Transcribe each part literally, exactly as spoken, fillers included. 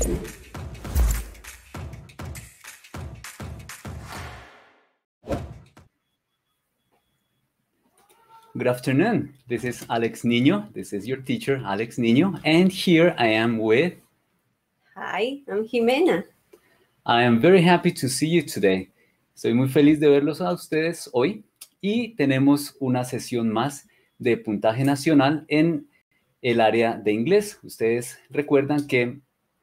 Good afternoon. This is Alex Niño. This is your teacher, Alex Niño. And here I am with... Hi, I'm Jimena. I am very happy to see you today. Estoy muy feliz de verlos a ustedes hoy. Y tenemos una sesión más de puntaje nacional en el área de inglés. Ustedes recuerdan que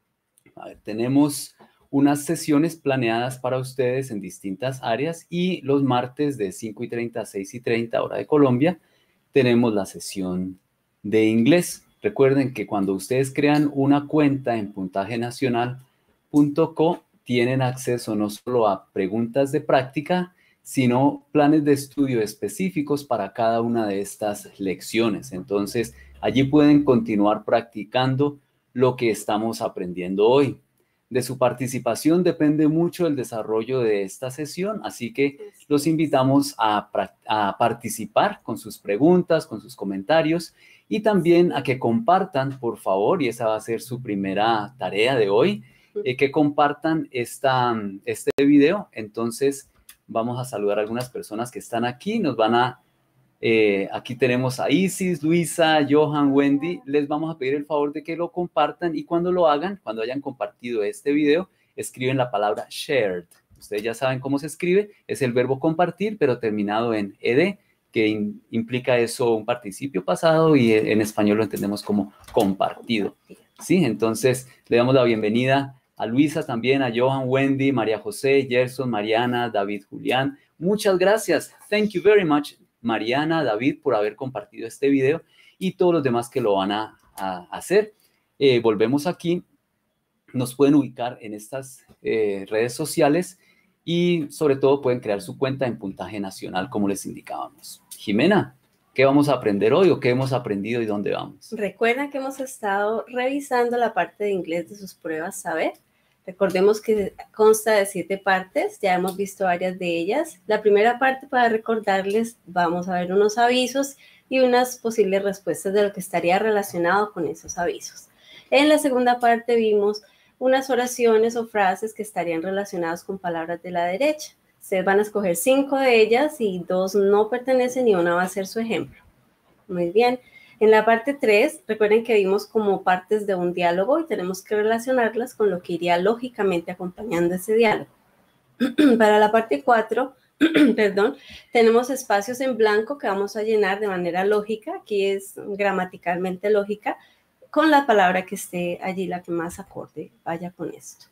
a ver, tenemos unas sesiones planeadas para ustedes en distintas áreas y los martes de cinco y treinta a seis y treinta hora de Colombia tenemos la sesión de inglés. Recuerden que cuando ustedes crean una cuenta en puntaje nacional punto co tienen acceso no solo a preguntas de práctica, sino planes de estudio específicos para cada una de estas lecciones. Entonces, allí pueden continuar practicando lo que estamos aprendiendo hoy. De su participación depende mucho el desarrollo de esta sesión, así que los invitamos a, a participar con sus preguntas, con sus comentarios y también a que compartan, por favor, y esa va a ser su primera tarea de hoy, eh, que compartan esta, este video. Entonces, vamos a saludar a algunas personas que están aquí, nos van a... Eh, aquí tenemos a Isis, Luisa, Johan, Wendy. Les vamos a pedir el favor de que lo compartan y cuando lo hagan, cuando hayan compartido este video, escriben la palabra shared. Ustedes ya saben cómo se escribe, es el verbo compartir, pero terminado en ed, que in, implica eso un participio pasado y en español lo entendemos como compartido. ¿Sí? Entonces, le damos la bienvenida a Luisa también, a Johan, Wendy, María José, Gerson, Mariana, David, Julián. Muchas gracias. Thank you very much. Mariana, David, por haber compartido este video y todos los demás que lo van a, a hacer. Eh, volvemos aquí. Nos pueden ubicar en estas eh, redes sociales y sobre todo pueden crear su cuenta en puntaje nacional, como les indicábamos. Jimena, ¿qué vamos a aprender hoy o qué hemos aprendido y dónde vamos? Recuerda que hemos estado revisando la parte de inglés de sus pruebas Saber. Recordemos que consta de siete partes, ya hemos visto varias de ellas. La primera parte, para recordarles, vamos a ver unos avisos y unas posibles respuestas de lo que estaría relacionado con esos avisos. En la segunda parte vimos unas oraciones o frases que estarían relacionadas con palabras de la derecha. Ustedes van a escoger cinco de ellas y dos no pertenecen y una va a ser su ejemplo. Muy bien. En la parte tres, recuerden que vimos como partes de un diálogo y tenemos que relacionarlas con lo que iría lógicamente acompañando ese diálogo. Para la parte cuatro, perdón, tenemos espacios en blanco que vamos a llenar de manera lógica, aquí es gramaticalmente lógica, con la palabra que esté allí, la que más acorde vaya con esto.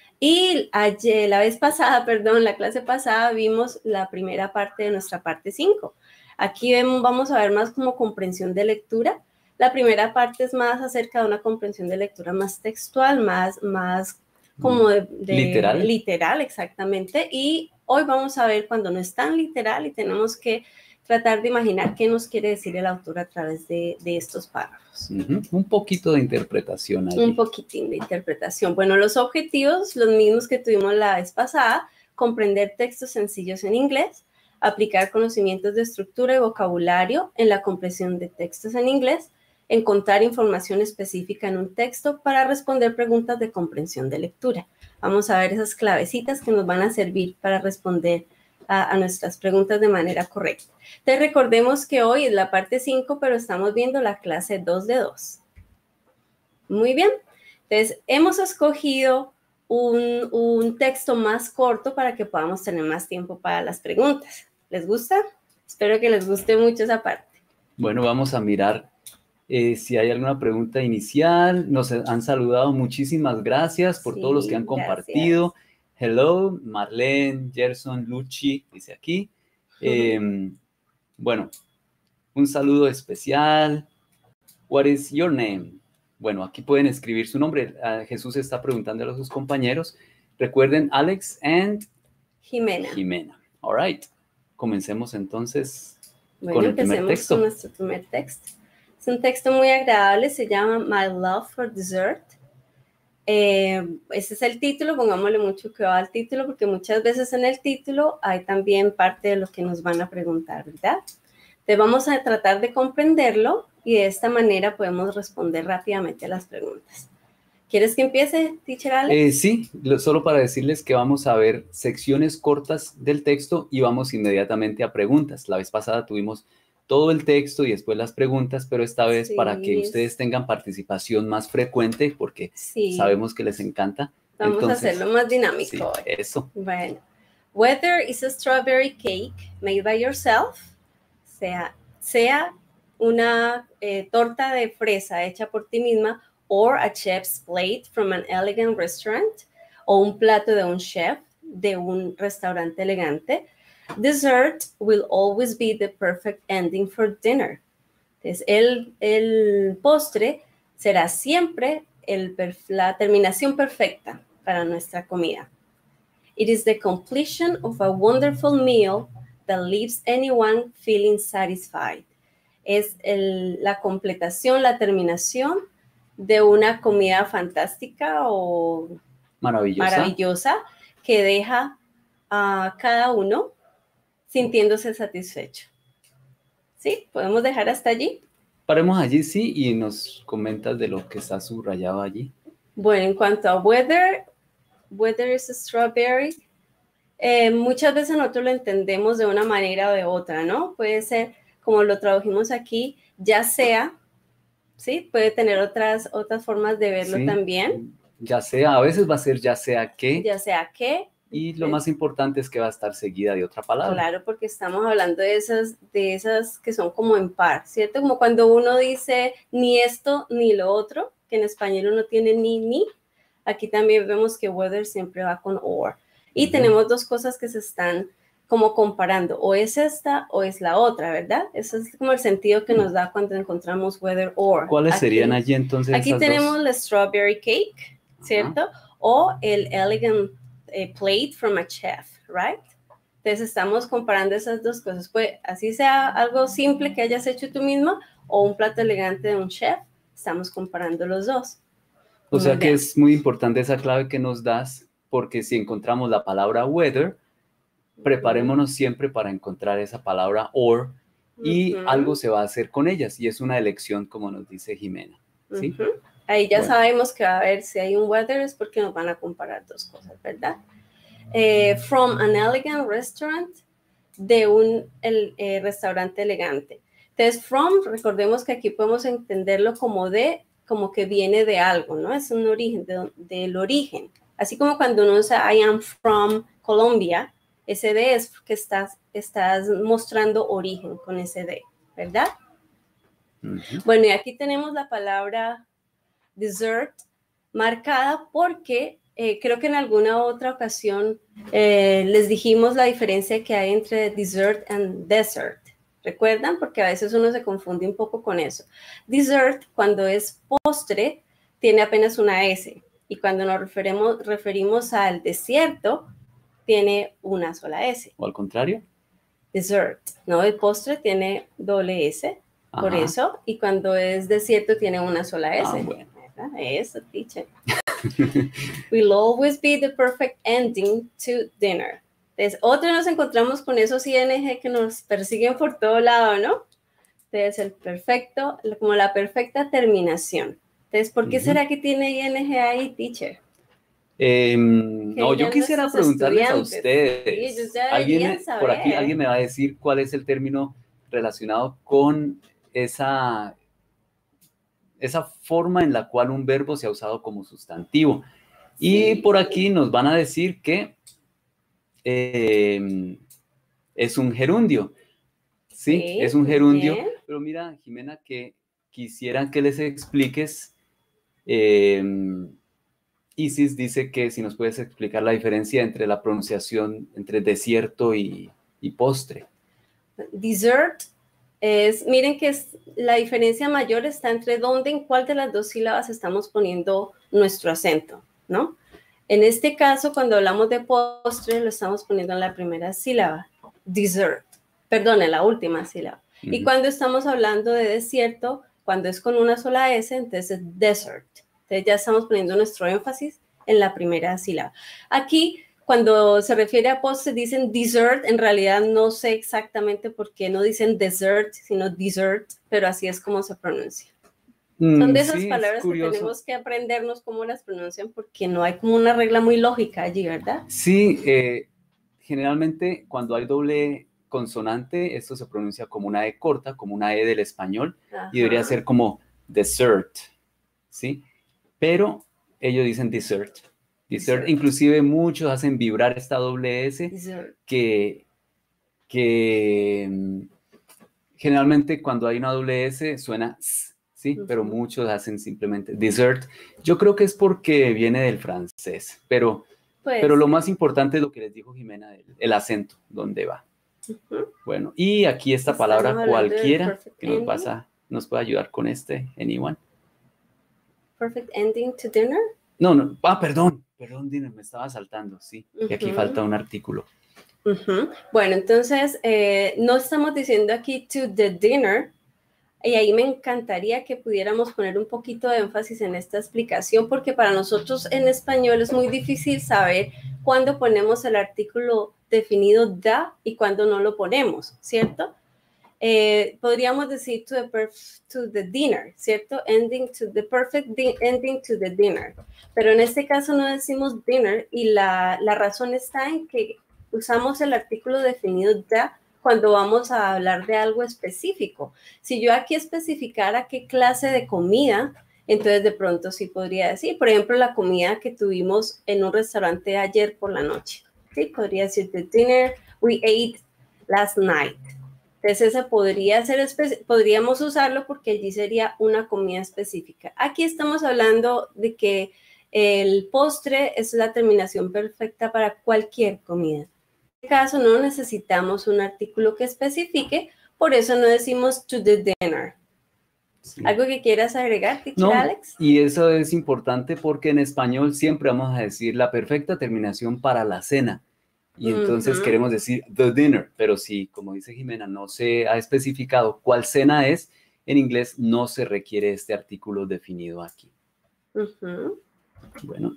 Y ayer, la vez pasada, perdón, la clase pasada vimos la primera parte de nuestra parte cinco. Aquí vemos, vamos a ver más como comprensión de lectura. La primera parte es más acerca de una comprensión de lectura más textual, más, más como de, de literal. literal, exactamente. Y hoy vamos a ver cuando no es tan literal y tenemos que tratar de imaginar qué nos quiere decir el autor a través de, de estos párrafos. Uh-huh. Un poquito de interpretación allí. Un poquitín de interpretación. Bueno, los objetivos, los mismos que tuvimos la vez pasada: comprender textos sencillos en inglés, aplicar conocimientos de estructura y vocabulario en la comprensión de textos en inglés, encontrar información específica en un texto para responder preguntas de comprensión de lectura. Vamos a ver esas clavecitas que nos van a servir para responder a, a nuestras preguntas de manera correcta. Entonces, recordemos que hoy es la parte cinco, pero estamos viendo la clase dos de dos. Muy bien. Entonces, hemos escogido un, un texto más corto para que podamos tener más tiempo para las preguntas. ¿Les gusta? Espero que les guste mucho esa parte. Bueno, vamos a mirar eh, si hay alguna pregunta inicial. Nos han saludado. Muchísimas gracias por sí, todos los que han compartido. Gracias. Hello, Marlene, Gerson, Luchi, dice aquí. Eh, bueno, un saludo especial. What is your name? Bueno, aquí pueden escribir su nombre. Uh, Jesús está preguntándole a sus compañeros. Recuerden, Alex and Jimena. Jimena. All right. Comencemos entonces bueno, con el primer texto. Con nuestro primer texto. Es un texto muy agradable, se llama My Love for Dessert. Eh, ese es el título, pongámosle mucho cuidado al título, porque muchas veces en el título hay también parte de lo que nos van a preguntar, ¿verdad? Entonces vamos a tratar de comprenderlo y de esta manera podemos responder rápidamente a las preguntas. ¿Quieres que empiece, teacher Alex? Eh, sí, lo- solo para decirles que vamos a ver secciones cortas del texto y vamos inmediatamente a preguntas. La vez pasada tuvimos todo el texto y después las preguntas, pero esta vez para que Sí, ustedes tengan participación más frecuente, porque sí. sabemos que les encanta. Vamos Entonces, a hacerlo más dinámico sí, hoy. eso. Bueno. Whether it's a strawberry cake made by yourself, sea, sea una eh, torta de fresa hecha por ti misma, or a chef's plate from an elegant restaurant, o un plato de un chef de un restaurante elegante, dessert will always be the perfect ending for dinner. Entonces, el, el postre será siempre el, la terminación perfecta para nuestra comida. It is the completion of a wonderful meal that leaves anyone feeling satisfied. Es el, la completación, la terminación de una comida fantástica o Maravillosa. maravillosa que deja a cada uno sintiéndose satisfecho. ¿Sí? ¿Podemos dejar hasta allí? Paremos allí, sí, y nos comentas de lo que está subrayado allí. Bueno, en cuanto a whether, whether is a strawberry, eh, muchas veces nosotros lo entendemos de una manera o de otra, ¿no? Puede ser, como lo tradujimos aquí, ya sea, ¿sí? Puede tener otras, otras formas de verlo Sí, también. Ya sea, a veces va a ser ya sea que. Ya sea que. Y lo más importante es que va a estar seguida de otra palabra. Claro, porque estamos hablando de esas, de esas que son como en par, ¿cierto? Como cuando uno dice ni esto ni lo otro, que en español uno tiene ni, ni. Aquí también vemos que whether siempre va con or. Y uh-huh. tenemos dos cosas que se están como comparando, o es esta o es la otra, ¿verdad? Ese es como el sentido que nos da cuando encontramos whether or. ¿Cuáles aquí, serían allí entonces Aquí esas tenemos dos? la strawberry cake, ¿cierto? Uh-huh. O el elegant eh, plate from a chef, right? Entonces estamos comparando esas dos cosas. Pues así sea algo simple que hayas hecho tú mismo o un plato elegante de un chef, estamos comparando los dos. O sea que es muy importante esa clave que nos das, porque si encontramos la palabra whether, preparémonos uh-huh. siempre para encontrar esa palabra or y uh-huh. algo se va a hacer con ellas y es una elección, como nos dice Jimena. ¿Sí? Uh-huh. Ahí ya bueno. sabemos que va a haber, si hay un whether es porque nos van a comparar dos cosas, ¿verdad? Eh, from an elegant restaurant, de un el, eh, restaurante elegante. Entonces, from, recordemos que aquí podemos entenderlo como de, como que viene de algo, ¿no? Es un origen, de, del origen. Así como cuando uno usa I am from Colombia, ese de es que estás, estás mostrando origen con ese de, ¿verdad? Uh-huh. Bueno, y aquí tenemos la palabra dessert marcada porque Eh, creo que en alguna otra ocasión eh, les dijimos la diferencia que hay entre dessert and dessert. ¿Recuerdan? Porque a veces uno se confunde un poco con eso. Dessert, cuando es postre, tiene apenas una S. Y cuando nos referimos, referimos al desierto, tiene una sola S. ¿O al contrario? Dessert. No, el postre tiene doble S. Ajá. Por eso. Y cuando es desierto, tiene una sola S. Ah, bueno. ¿Verdad? Eso, teacher. Will always be the perfect ending to dinner. Entonces, otro nos encontramos con esos I N G que nos persiguen por todo lado, ¿no? Entonces, el perfecto, como la perfecta terminación. Entonces, ¿por qué uh-huh. será que tiene I N G ahí, teacher? Eh, no, yo quisiera preguntarles a ustedes. Sí, ellos ya ¿Alguien, saber. por aquí alguien me va a decir cuál es el término relacionado con esa... esa forma en la cual un verbo se ha usado como sustantivo. Sí. Y por aquí nos van a decir que eh, es un gerundio. Sí, sí, es un gerundio. Bien. Pero mira, Jimena, que quisiera que les expliques. Eh, Isis dice que si nos puedes explicar la diferencia entre la pronunciación entre desierto y, y postre. Dessert. Es, miren que es, la diferencia mayor está entre dónde, en cuál de las dos sílabas estamos poniendo nuestro acento, ¿no? En este caso, cuando hablamos de postre, lo estamos poniendo en la primera sílaba, dessert, perdón, en la última sílaba. Uh-huh. Y cuando estamos hablando de desierto, cuando es con una sola S, entonces es desert. Entonces ya estamos poniendo nuestro énfasis en la primera sílaba. Aquí, cuando se refiere a postre, dicen dessert. En realidad no sé exactamente por qué no dicen dessert, sino dessert, pero así es como se pronuncia. Mm, Son de esas sí, es palabras que curioso. tenemos que aprendernos cómo las pronuncian porque no hay como una regla muy lógica allí, ¿verdad? Sí, eh, generalmente cuando hay doble consonante, esto se pronuncia como una E corta, como una E del español, y debería Ajá. ser como dessert, ¿sí? Pero ellos dicen dessert. Dessert, Dessert. inclusive muchos hacen vibrar esta doble S, Dessert. que, que mm, generalmente cuando hay una doble S suena S, ¿sí? Pero Ujú. muchos hacen simplemente dessert. Yo creo que es porque viene del francés, pero, Puede pero lo ser. más importante es lo que les dijo Jimena, el, el acento, dónde va. Ujú. Bueno, y aquí esta Estamos palabra hablando del cualquiera perfect que nos, vas ending. a, nos puede ayudar con este, anyone. Perfect ending to dinner. No, no, ah, perdón, perdón, Dina, me estaba saltando, sí, que aquí Ujú. falta un artículo. Ujú. Bueno, entonces eh, no estamos diciendo aquí to the dinner, y ahí me encantaría que pudiéramos poner un poquito de énfasis en esta explicación, porque para nosotros en español es muy difícil saber cuándo ponemos el artículo definido da y cuándo no lo ponemos, ¿cierto? Eh, podríamos decir to the, perf- to the dinner, ¿cierto? Ending to the perfect di- ending to the dinner. Pero en este caso no decimos dinner y la, la razón está en que usamos el artículo definido da cuando vamos a hablar de algo específico. Si yo aquí especificara qué clase de comida, entonces de pronto sí podría decir, por ejemplo, la comida que tuvimos en un restaurante ayer por la noche. Sí, podría decir the dinner we ate last night. Entonces, ese podría ser, podríamos usarlo porque allí sería una comida específica. Aquí estamos hablando de que el postre es la terminación perfecta para cualquier comida. En este caso, no necesitamos un artículo que especifique, por eso no decimos to the dinner. Sí. ¿Algo que quieras agregar, teacher No, Alex? y eso es importante porque en español siempre vamos a decir la perfecta terminación para la cena. Y entonces Uh-huh. queremos decir the dinner, pero si, como dice Jimena, no se ha especificado cuál cena es, en inglés no se requiere este artículo definido aquí. Uh-huh. Bueno.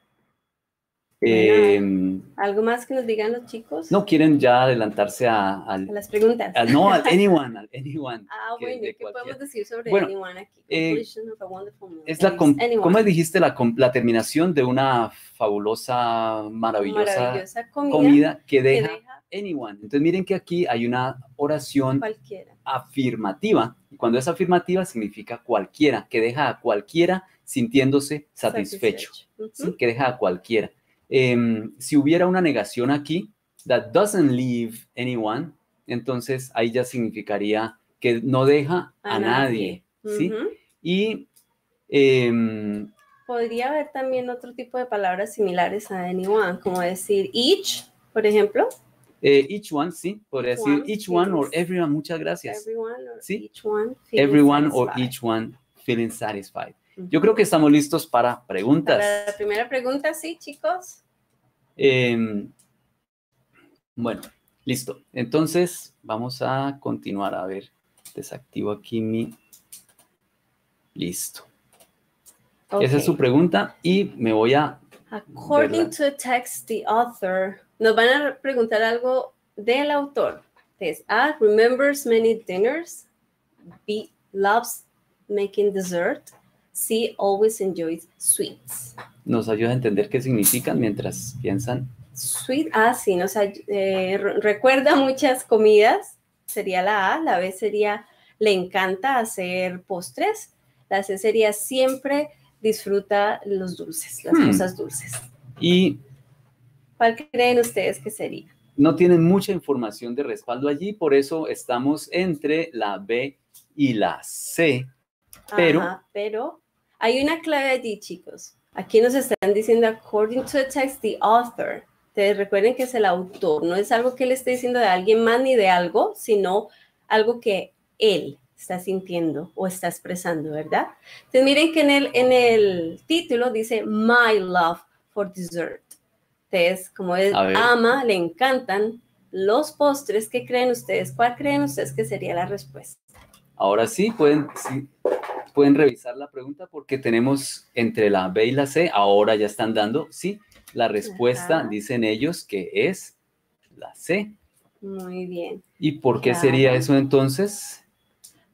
Bueno, Eh, ¿algo más que nos digan los chicos? no quieren ya adelantarse a, al, A las preguntas. al no, al anyone, al anyone. Ah, que, bueno, de ¿qué cualquier. podemos decir sobre Bueno, anyone aquí? eh, Completion of a wonderful meal. es la, Anyone. ¿cómo dijiste? La, la terminación de una fabulosa, maravillosa, Maravillosa comida, comida que deja, que deja anyone. Entonces miren que aquí hay una oración cualquiera. afirmativa. Y cuando es afirmativa significa cualquiera, que deja a cualquiera sintiéndose satisfecho. Satisfecho. Uh-huh. ¿Sí? Que deja a cualquiera. Eh, si hubiera una negación aquí, that doesn't leave anyone, entonces ahí ya significaría que no deja a, a nadie. nadie ¿sí? Uh-huh. Y eh, podría haber también otro tipo de palabras similares a anyone, como decir each, por ejemplo. Eh, each one, sí, podría each decir one each one or everyone, muchas gracias. Everyone or ¿sí? each one feeling everyone satisfied. or each one feeling satisfied. Uh-huh. Yo creo que estamos listos para preguntas. Para la primera pregunta, sí, chicos. Eh, bueno, listo. Entonces, vamos a continuar. A ver, desactivo aquí mi... Listo. Okay. Esa es su pregunta y me voy a... According verla. to a text, the author... Nos van a preguntar algo del autor. Entonces, A remembers many dinners. B loves making dessert. C always enjoys sweets. ¿Nos ayuda a entender qué significan mientras piensan? Sweet, ah, sí, nos eh, recuerda muchas comidas, sería la A. La B sería le encanta hacer postres. La C sería siempre disfruta los dulces, las hmm. cosas dulces. Y ¿cuál creen ustedes que sería? No tienen mucha información de respaldo allí, por eso estamos entre la B y la C. Pero, Ajá, pero hay una clave allí, chicos. Aquí nos están diciendo, according to the text, the author. Ustedes recuerden que es el autor, no es algo que él esté diciendo de alguien más ni de algo, sino algo que él está sintiendo o está expresando, ¿verdad? Entonces miren que en el, en el título dice, my love for dessert. Entonces, como él ama, le encantan los postres, ¿qué creen ustedes? ¿Cuál creen ustedes que sería la respuesta? Ahora sí, pueden, sí, pueden revisar la pregunta porque tenemos entre la B y la C, ahora ya están dando, sí, la respuesta, ajá, dicen ellos que es la C. Muy bien. ¿Y por qué claro. sería eso entonces?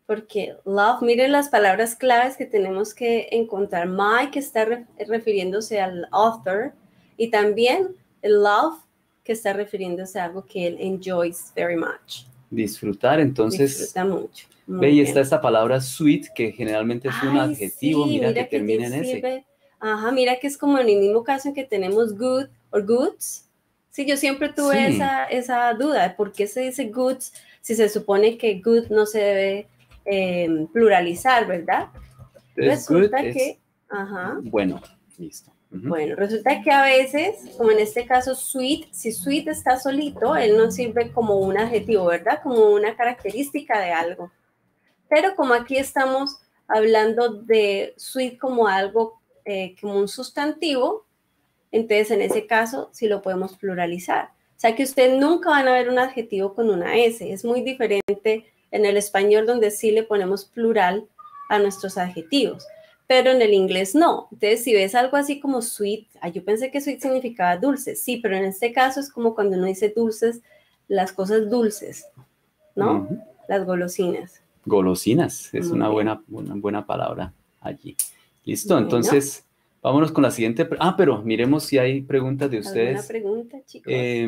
Porque love, miren las palabras claves que tenemos que encontrar. My, que está re refiriéndose al author, y también el love, que está refiriéndose a algo que él enjoys very much. Disfrutar, entonces. Disfruta mucho. Ve, y está esta palabra sweet, que generalmente es un Ay, adjetivo, sí, mira, mira que, que termina en ese. sirve. Ajá, mira que es como en el mismo caso en que tenemos good o goods. Sí, yo siempre tuve Sí. esa, esa duda de por qué se dice goods si se supone que good no se debe eh, pluralizar, ¿verdad? Entonces, good Resulta es, que, ajá, bueno, listo. Uh-huh. bueno, resulta que a veces, como en este caso sweet, si sweet está solito, él no sirve como un adjetivo, ¿verdad? Como una característica de algo. Pero como aquí estamos hablando de sweet como algo, eh, como un sustantivo, entonces en ese caso sí lo podemos pluralizar. O sea que ustedes nunca van a ver un adjetivo con una S. Es muy diferente en el español donde sí le ponemos plural a nuestros adjetivos, pero en el inglés no. Entonces si ves algo así como sweet, ah, yo pensé que sweet significaba dulce, sí, pero en este caso es como cuando uno dice dulces, las cosas dulces, ¿no? Uh-huh. Las golosinas. Golosinas, es una buena, una buena palabra allí. Listo, bueno. Entonces vámonos con la siguiente. Ah, pero miremos si hay preguntas de ustedes. ¿Alguna pregunta, chicos? Eh,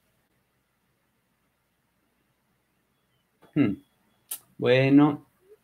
hmm, bueno.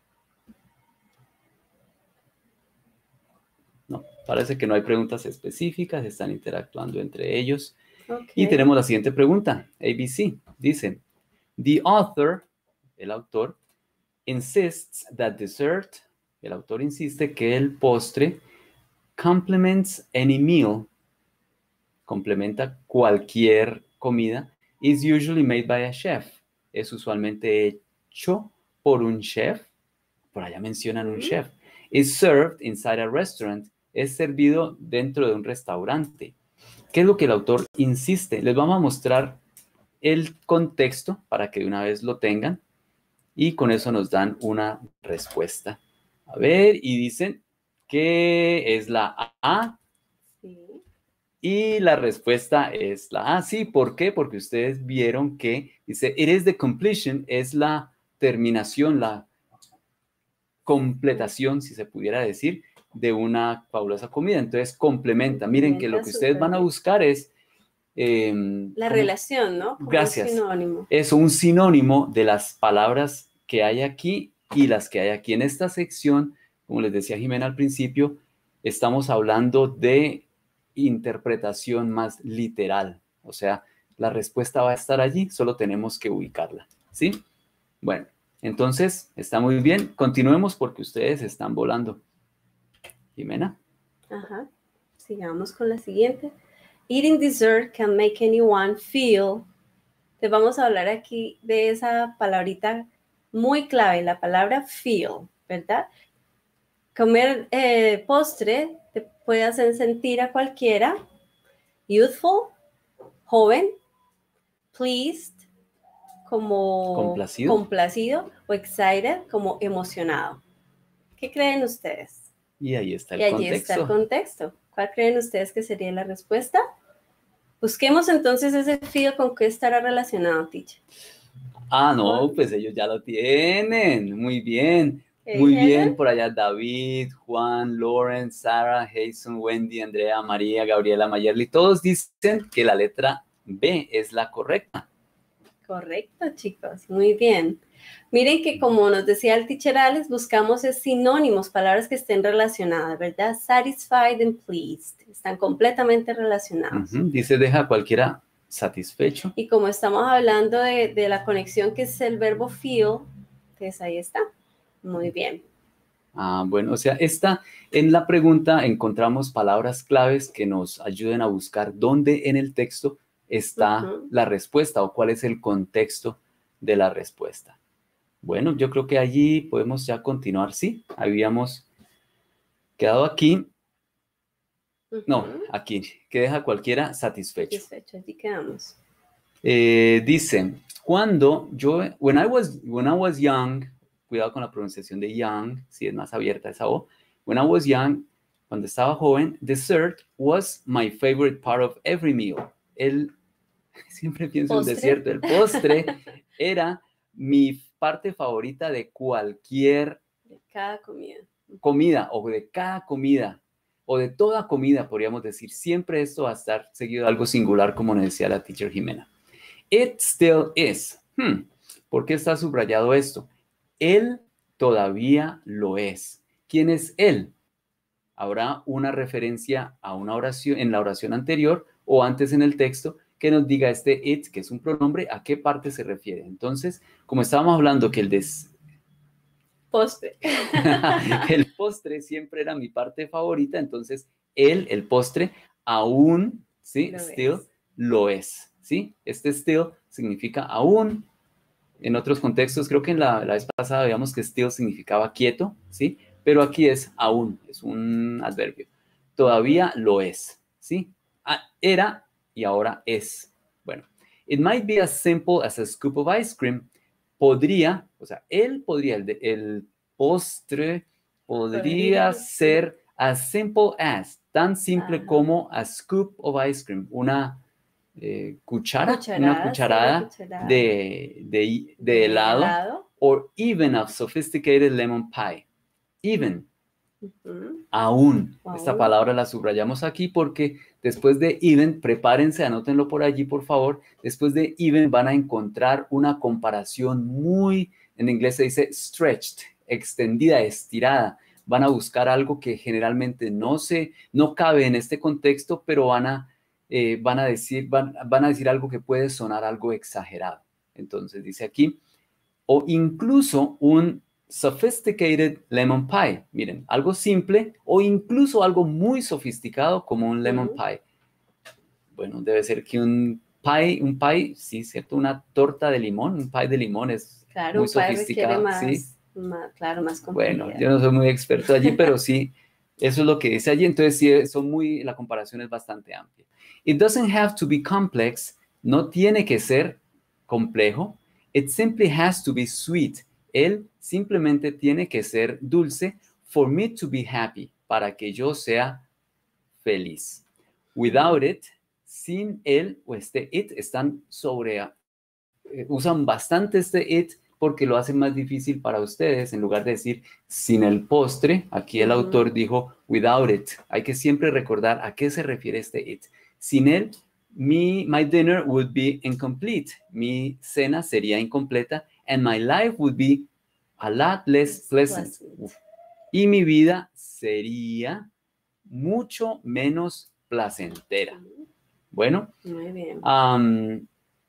No, parece que no hay preguntas específicas, están interactuando entre ellos. Okay. Y tenemos la siguiente pregunta, A B C. Dice, the author, el autor, insists that dessert, el autor insiste que el postre complements any meal, complementa cualquier comida, is usually made by a chef, es usualmente hecho por un chef, por allá mencionan un chef, is served inside a restaurant, es servido dentro de un restaurante. ¿Qué es lo que el autor insiste? Les vamos a mostrar el contexto para que de una vez lo tengan y con eso nos dan una respuesta. A ver, y dicen que es la A. Sí. Y la respuesta es la A. Sí, ¿por qué? Porque ustedes vieron que dice, it is the completion, es la terminación, la completación, si se pudiera decir, de una fabulosa comida. Entonces, complementa. Miren que lo que ustedes van a buscar es... Eh, la relación, ¿no? Como gracias. Un sinónimo. Es un sinónimo de las palabras que hay aquí y las que hay aquí en esta sección. Como les decía Jimena al principio, estamos hablando de interpretación más literal. O sea, la respuesta va a estar allí, solo tenemos que ubicarla. ¿Sí? Bueno. Entonces, está muy bien. Continuemos porque ustedes están volando. Jimena. Ajá. Sigamos con la siguiente. Eating dessert can make anyone feel. Te vamos a hablar aquí de esa palabrita muy clave, la palabra feel, ¿verdad? Comer eh, postre te puede hacer sentir a cualquiera youthful, joven, pleased, como complacido. complacido o excited, como emocionado. ¿Qué creen ustedes? Y ahí está el y allí contexto. está el contexto. ¿Cuál creen ustedes que sería la respuesta? Busquemos entonces ese feel con qué estará relacionado, teacher. Ah, no, Juan. Pues ellos ya lo tienen. Muy bien. Muy dijeron? bien, por allá David, Juan, Lauren, Sarah, Jason, Wendy, Andrea, María, Gabriela, Mayerly. Todos dicen que la letra B es la correcta. Correcto, chicos. Muy bien. Miren que como nos decía el teacher Alex, buscamos es sinónimos, palabras que estén relacionadas, ¿verdad? Satisfied and pleased. Están completamente relacionados. Uh-huh. Dice, deja a cualquiera satisfecho. Y como estamos hablando de, de la conexión que es el verbo feel, pues ahí está. Muy bien. Ah, bueno, o sea, esta, en la pregunta encontramos palabras claves que nos ayuden a buscar dónde en el texto está uh-huh. la respuesta o cuál es el contexto de la respuesta. Bueno, yo creo que allí podemos ya continuar. Sí, habíamos quedado aquí. Uh-huh. No, aquí, que deja a cualquiera satisfecho. Satisfecho, aquí quedamos. Eh, dice, cuando yo, when I was, when I was young, cuidado con la pronunciación de young, si es más abierta esa O. When I was young, cuando estaba joven, dessert was my favorite part of every meal. El, siempre pienso ¿Postre? en desierto, el postre era mi parte favorita de cualquier De cada comida. comida o de cada comida o de toda comida, podríamos decir. Siempre esto va a estar seguido de algo singular, como nos decía la teacher Jimena. It still is. Hmm, ¿por qué está subrayado esto? Él todavía lo es. ¿Quién es él? Habrá una referencia a una oración en la oración anterior o antes en el texto que nos diga este it, que es un pronombre, a qué parte se refiere. Entonces, como estábamos hablando que el des... Postre. el postre siempre era mi parte favorita, entonces él, el postre, aún, ¿sí? Lo Still es. lo es, ¿sí? Este still significa aún. En otros contextos, creo que en la, la vez pasada veíamos que still significaba quieto, ¿sí? Pero aquí es aún, es un adverbio. Todavía lo es, ¿sí? Ah, era y ahora es. Bueno, it might be as simple as a scoop of ice cream. Podría, o sea, él podría, el, de, el postre podría, podría ser as simple as, tan simple Ajá. como a scoop of ice cream, una eh, cuchara, cucharada, una cucharada, sí, una cucharada. De, de, de, de helado, helado, or even a sophisticated lemon pie. Even. Uh-huh. Aún. Wow. Esta palabra la subrayamos aquí porque después de even, prepárense, anótenlo por allí, por favor. Después de even van a encontrar una comparación muy, en inglés se dice stretched, extendida, estirada. Van a buscar algo que generalmente no se, no cabe en este contexto, pero van a, eh, van a decir, van, van a decir algo que puede sonar algo exagerado. Entonces dice aquí, o incluso un sophisticated lemon pie. Miren, algo simple o incluso algo muy sofisticado como un lemon Uh-huh. pie. Bueno, debe ser que un pie, un pie, sí, cierto, una torta de limón, un pie de limón es claro, muy un pie sofisticado, más, ¿sí? Más, claro, más complejidad. Bueno, yo no soy muy experto allí, pero sí, eso es lo que dice allí. Entonces, sí, son muy, la comparación es bastante amplia. It doesn't have to be complex, no tiene que ser complejo. It simply has to be sweet. Él simplemente tiene que ser dulce for me to be happy, para que yo sea feliz. Without it, sin él o este it, están sobre, eh, usan bastante este it porque lo hace más difícil para ustedes. En lugar de decir sin el postre, aquí el uh-huh. autor dijo without it. Hay que siempre recordar a qué se refiere este it. Sin él, mi, my dinner would be incomplete. Mi cena sería incompleta and my life would be a lot less pleasant. pleasant. Y mi vida sería mucho menos placentera. Bueno. Muy bien. Um,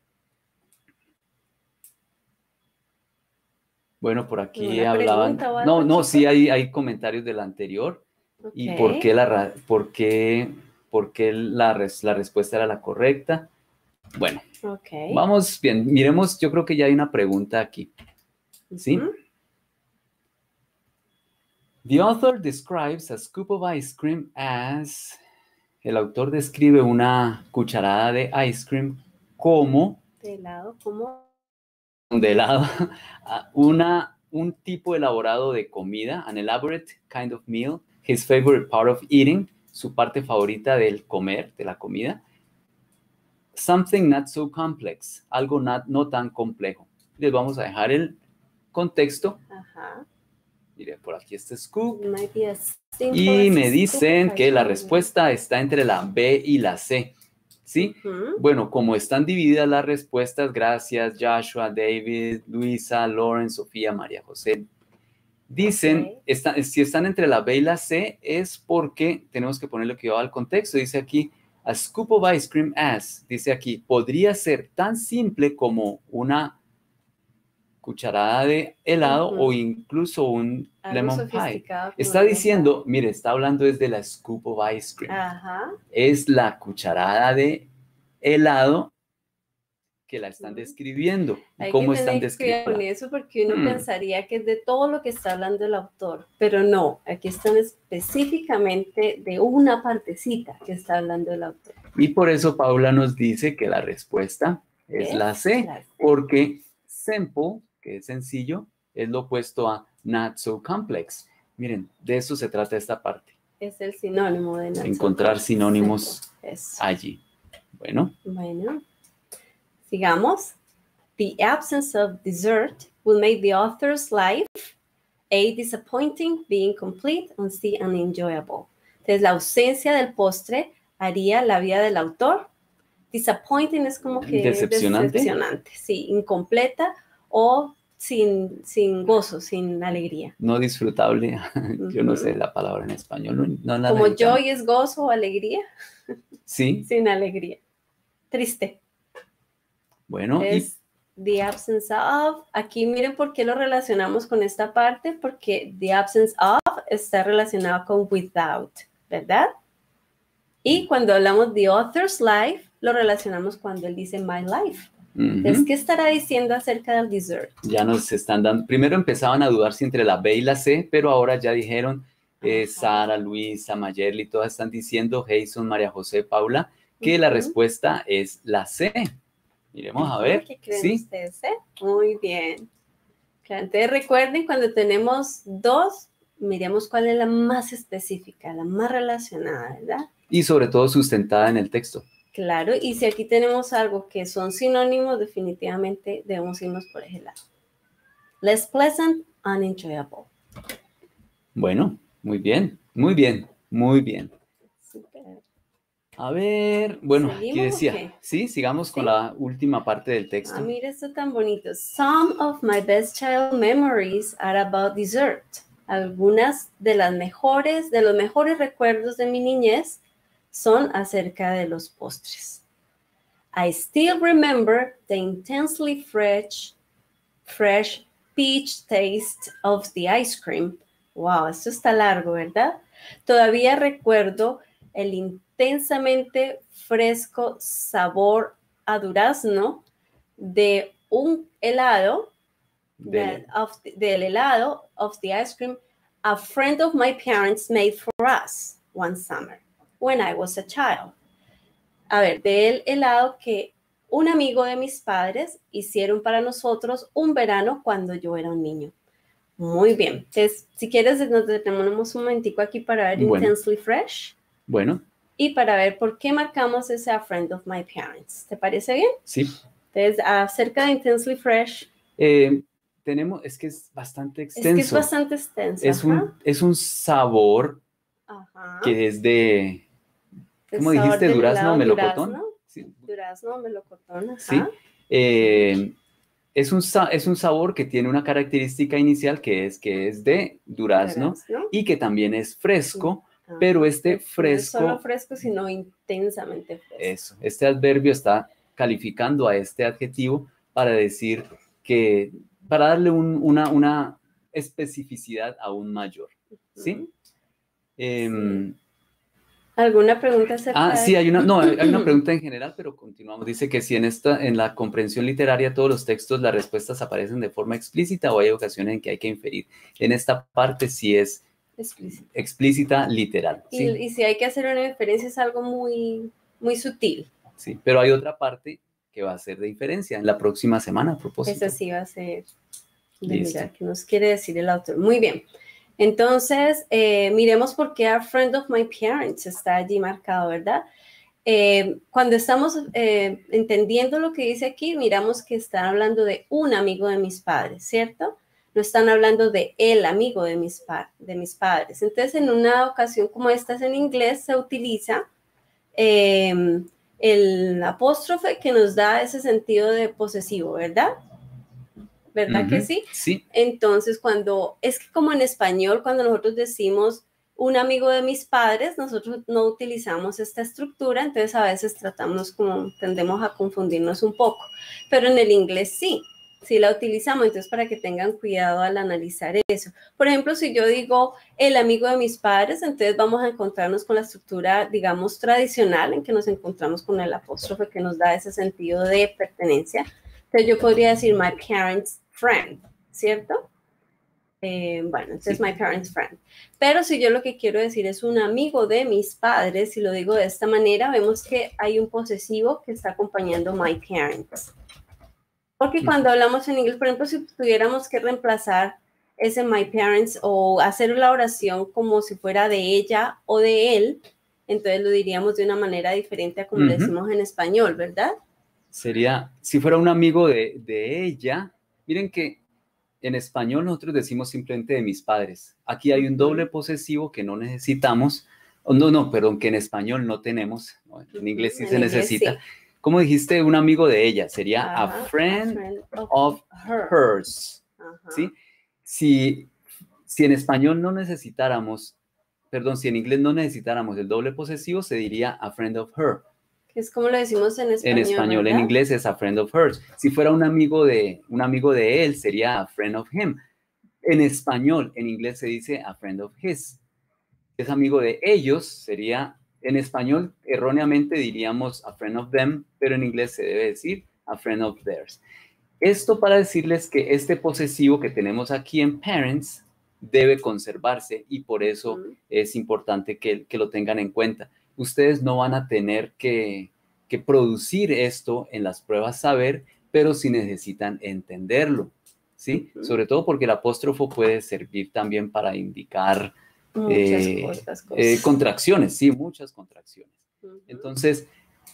Bueno, por aquí hablaban. No, no, sí hay, hay comentarios del anterior. Okay. Y por qué la, por qué, por qué la, res, la respuesta era la correcta. Bueno, okay. Vamos bien. Miremos, yo creo que ya hay una pregunta aquí. ¿Sí? Uh-huh. The author describes a scoop of ice cream as. El autor describe una cucharada de ice cream como. De helado, como. De helado, una, un tipo elaborado de comida, an elaborate kind of meal, his favorite part of eating, su parte favorita del comer, de la comida, something not so complex, algo not, no tan complejo. Les vamos a dejar el contexto. Ajá. Mire, por aquí está scoop. Y me dicen que la respuesta está entre la B y la C. ¿Sí? Uh-huh. Bueno, como están divididas las respuestas, gracias Joshua, David, Luisa, Lauren, Sofía, María José. Dicen, okay. está, si están entre la B y la C, es porque tenemos que ponerle cuidado al contexto. Dice aquí, a scoop of ice cream as, dice aquí, podría ser tan simple como una cucharada de helado uh-huh. o incluso un Algo lemon pie. Está diciendo, pie. Mire, está hablando desde la scoop of ice cream. Uh-huh. Es la cucharada de helado que la están uh-huh. describiendo. Hay ¿Cómo que están describiendo? Con eso porque uno hmm. pensaría que es de todo lo que está hablando el autor, pero no, aquí están específicamente de una partecita que está hablando el autor. Y por eso Paula nos dice que la respuesta es, es la C, la C, porque simple, que es sencillo, es lo opuesto a not so complex. Miren, de eso se trata esta parte. Es el sinónimo de not encontrar so sinónimos allí. Bueno. Bueno, sigamos. The absence of dessert will make the author's life A, disappointing, B, incomplete, and C, unenjoyable. Entonces, la ausencia del postre haría la vida del autor disappointing, es como que decepcionante, decepcionante, sí, incompleta o sin, sin gozo, sin alegría. No disfrutable, yo no sé la palabra en español. No, no la como necesitamos. joy es gozo o alegría. Sí. Sin alegría. Triste. Bueno, es y... the absence of. Aquí miren por qué lo relacionamos con esta parte, porque the absence of está relacionado con without, ¿verdad? Y cuando hablamos de author's life, lo relacionamos cuando él dice my life. Uh-huh. Entonces, ¿qué estará diciendo acerca del dessert? Ya nos están dando, primero empezaban a dudar si entre la B y la C, pero ahora ya dijeron, eh, Sara, Luisa, Mayerly, todas están diciendo, Jason, María José, Paula, que uh-huh. la respuesta es la C. Miremos a ver. ¿Qué creen ¿Sí? ustedes? ¿eh? Muy bien. Entonces, recuerden, cuando tenemos dos, miremos cuál es la más específica, la más relacionada, ¿verdad? Y sobre todo sustentada en el texto. Claro, y si aquí tenemos algo que son sinónimos, definitivamente debemos irnos por ese lado. Less pleasant, unenjoyable. Bueno, muy bien, muy bien, muy bien. Super. A ver, bueno, ¿qué decía? Okay. Sí, sigamos ¿Sí? con la última parte del texto. Ah, mira esto tan bonito. Some of my best child memories are about dessert. Algunas de las mejores, de los mejores recuerdos de mi niñez son acerca de los postres. I still remember the intensely fresh, fresh peach taste of the ice cream. Wow, esto está largo, ¿verdad? Todavía recuerdo el intensamente fresco sabor a durazno de un helado, de, of the, del helado of the ice cream a friend of my parents made for us one summer when I was a child. A ver, del helado que un amigo de mis padres hicieron para nosotros un verano cuando yo era un niño. Muy bien. Entonces, si quieres, nos detenemos un momentico aquí para ver bueno. Intensely Fresh. Bueno. Y para ver por qué marcamos ese a friend of my parents. ¿Te parece bien? Sí. Entonces, acerca de Intensely Fresh. Eh, tenemos, es que es bastante extenso. Es que es bastante extenso. Es, un, es un sabor ajá. que es de, ¿cómo dijiste? Durazno o melocotón. Durazno, sí. Durazno o melocotón. Ajá. Sí. Eh, es, un, es un sabor que tiene una característica inicial que es que es de durazno, durazno. Y que también es fresco. Sí. Ah, pero este fresco... No es solo fresco, sino intensamente fresco. Eso, este adverbio está calificando a este adjetivo para decir que, para darle un, una, una especificidad aún mayor, ¿sí? Uh-huh. eh, sí. ¿Alguna pregunta acerca Ah, sí, hay una, no, hay una pregunta en general, pero continuamos. Dice que si en, esta, en la comprensión literaria todos los textos, las respuestas aparecen de forma explícita o hay ocasiones en que hay que inferir. En esta parte sí es explícita, explícita literal. Y, ¿sí? y si hay que hacer una inferencia es algo muy, muy sutil. Sí, pero hay otra parte que va a ser de inferencia en la próxima semana a propósito. Esa sí va a ser de Listo. Mirar qué nos quiere decir el autor. Muy bien. Entonces, eh, miremos por qué a friend of my parents está allí marcado, ¿verdad? Eh, cuando estamos eh, entendiendo lo que dice aquí, miramos que están hablando de un amigo de mis padres, ¿cierto? No están hablando de el amigo de mis, pa de mis padres. Entonces, en una ocasión como esta en inglés, se utiliza eh, el apóstrofe que nos da ese sentido de posesivo, ¿verdad? ¿Verdad uh-huh. que sí? Sí. Entonces, cuando, es que como en español, cuando nosotros decimos un amigo de mis padres, nosotros no utilizamos esta estructura, entonces a veces tratamos como, tendemos a confundirnos un poco, pero en el inglés sí, sí la utilizamos, entonces para que tengan cuidado al analizar eso. Por ejemplo, si yo digo el amigo de mis padres, entonces vamos a encontrarnos con la estructura, digamos, tradicional, en que nos encontramos con el apóstrofe que nos da ese sentido de pertenencia. Entonces yo podría decir my parents' friend, ¿cierto? Eh, bueno, entonces sí. My parents' friend. Pero si yo lo que quiero decir es un amigo de mis padres, si lo digo de esta manera, vemos que hay un posesivo que está acompañando my parents. Porque cuando hablamos en inglés, por ejemplo, si tuviéramos que reemplazar ese my parents o hacer la oración como si fuera de ella o de él, entonces lo diríamos de una manera diferente a como uh-huh. lo decimos en español, ¿verdad? Sería, si fuera un amigo de, de ella, miren que en español nosotros decimos simplemente de mis padres. Aquí hay un doble posesivo que no necesitamos. Oh, no, no, perdón, que en español no tenemos. ¿No? En inglés sí En se inglés, necesita. sí. Como dijiste, un amigo de ella. Sería Ajá, a friend, a friend of, of her. hers. Ajá. ¿Sí? Si, si en español no necesitáramos, perdón, si en inglés no necesitáramos el doble posesivo, se diría a friend of her. Que es como lo decimos en español, En español, ¿verdad? en inglés es a friend of hers. Si fuera un amigo de, un amigo de él, sería a friend of him. En español, en inglés se dice a friend of his. Si es amigo de ellos, sería, en español, erróneamente diríamos a friend of them, pero en inglés se debe decir a friend of theirs. Esto para decirles que este posesivo que tenemos aquí en parents debe conservarse y por eso uh-huh. es importante que, que lo tengan en cuenta. Ustedes no van a tener que, que producir esto en las pruebas saber, pero sí necesitan entenderlo, ¿sí? Uh-huh. Sobre todo porque el apóstrofo puede servir también para indicar muchas eh, cosas, cosas. Eh, contracciones, sí, muchas contracciones. Uh-huh. Entonces,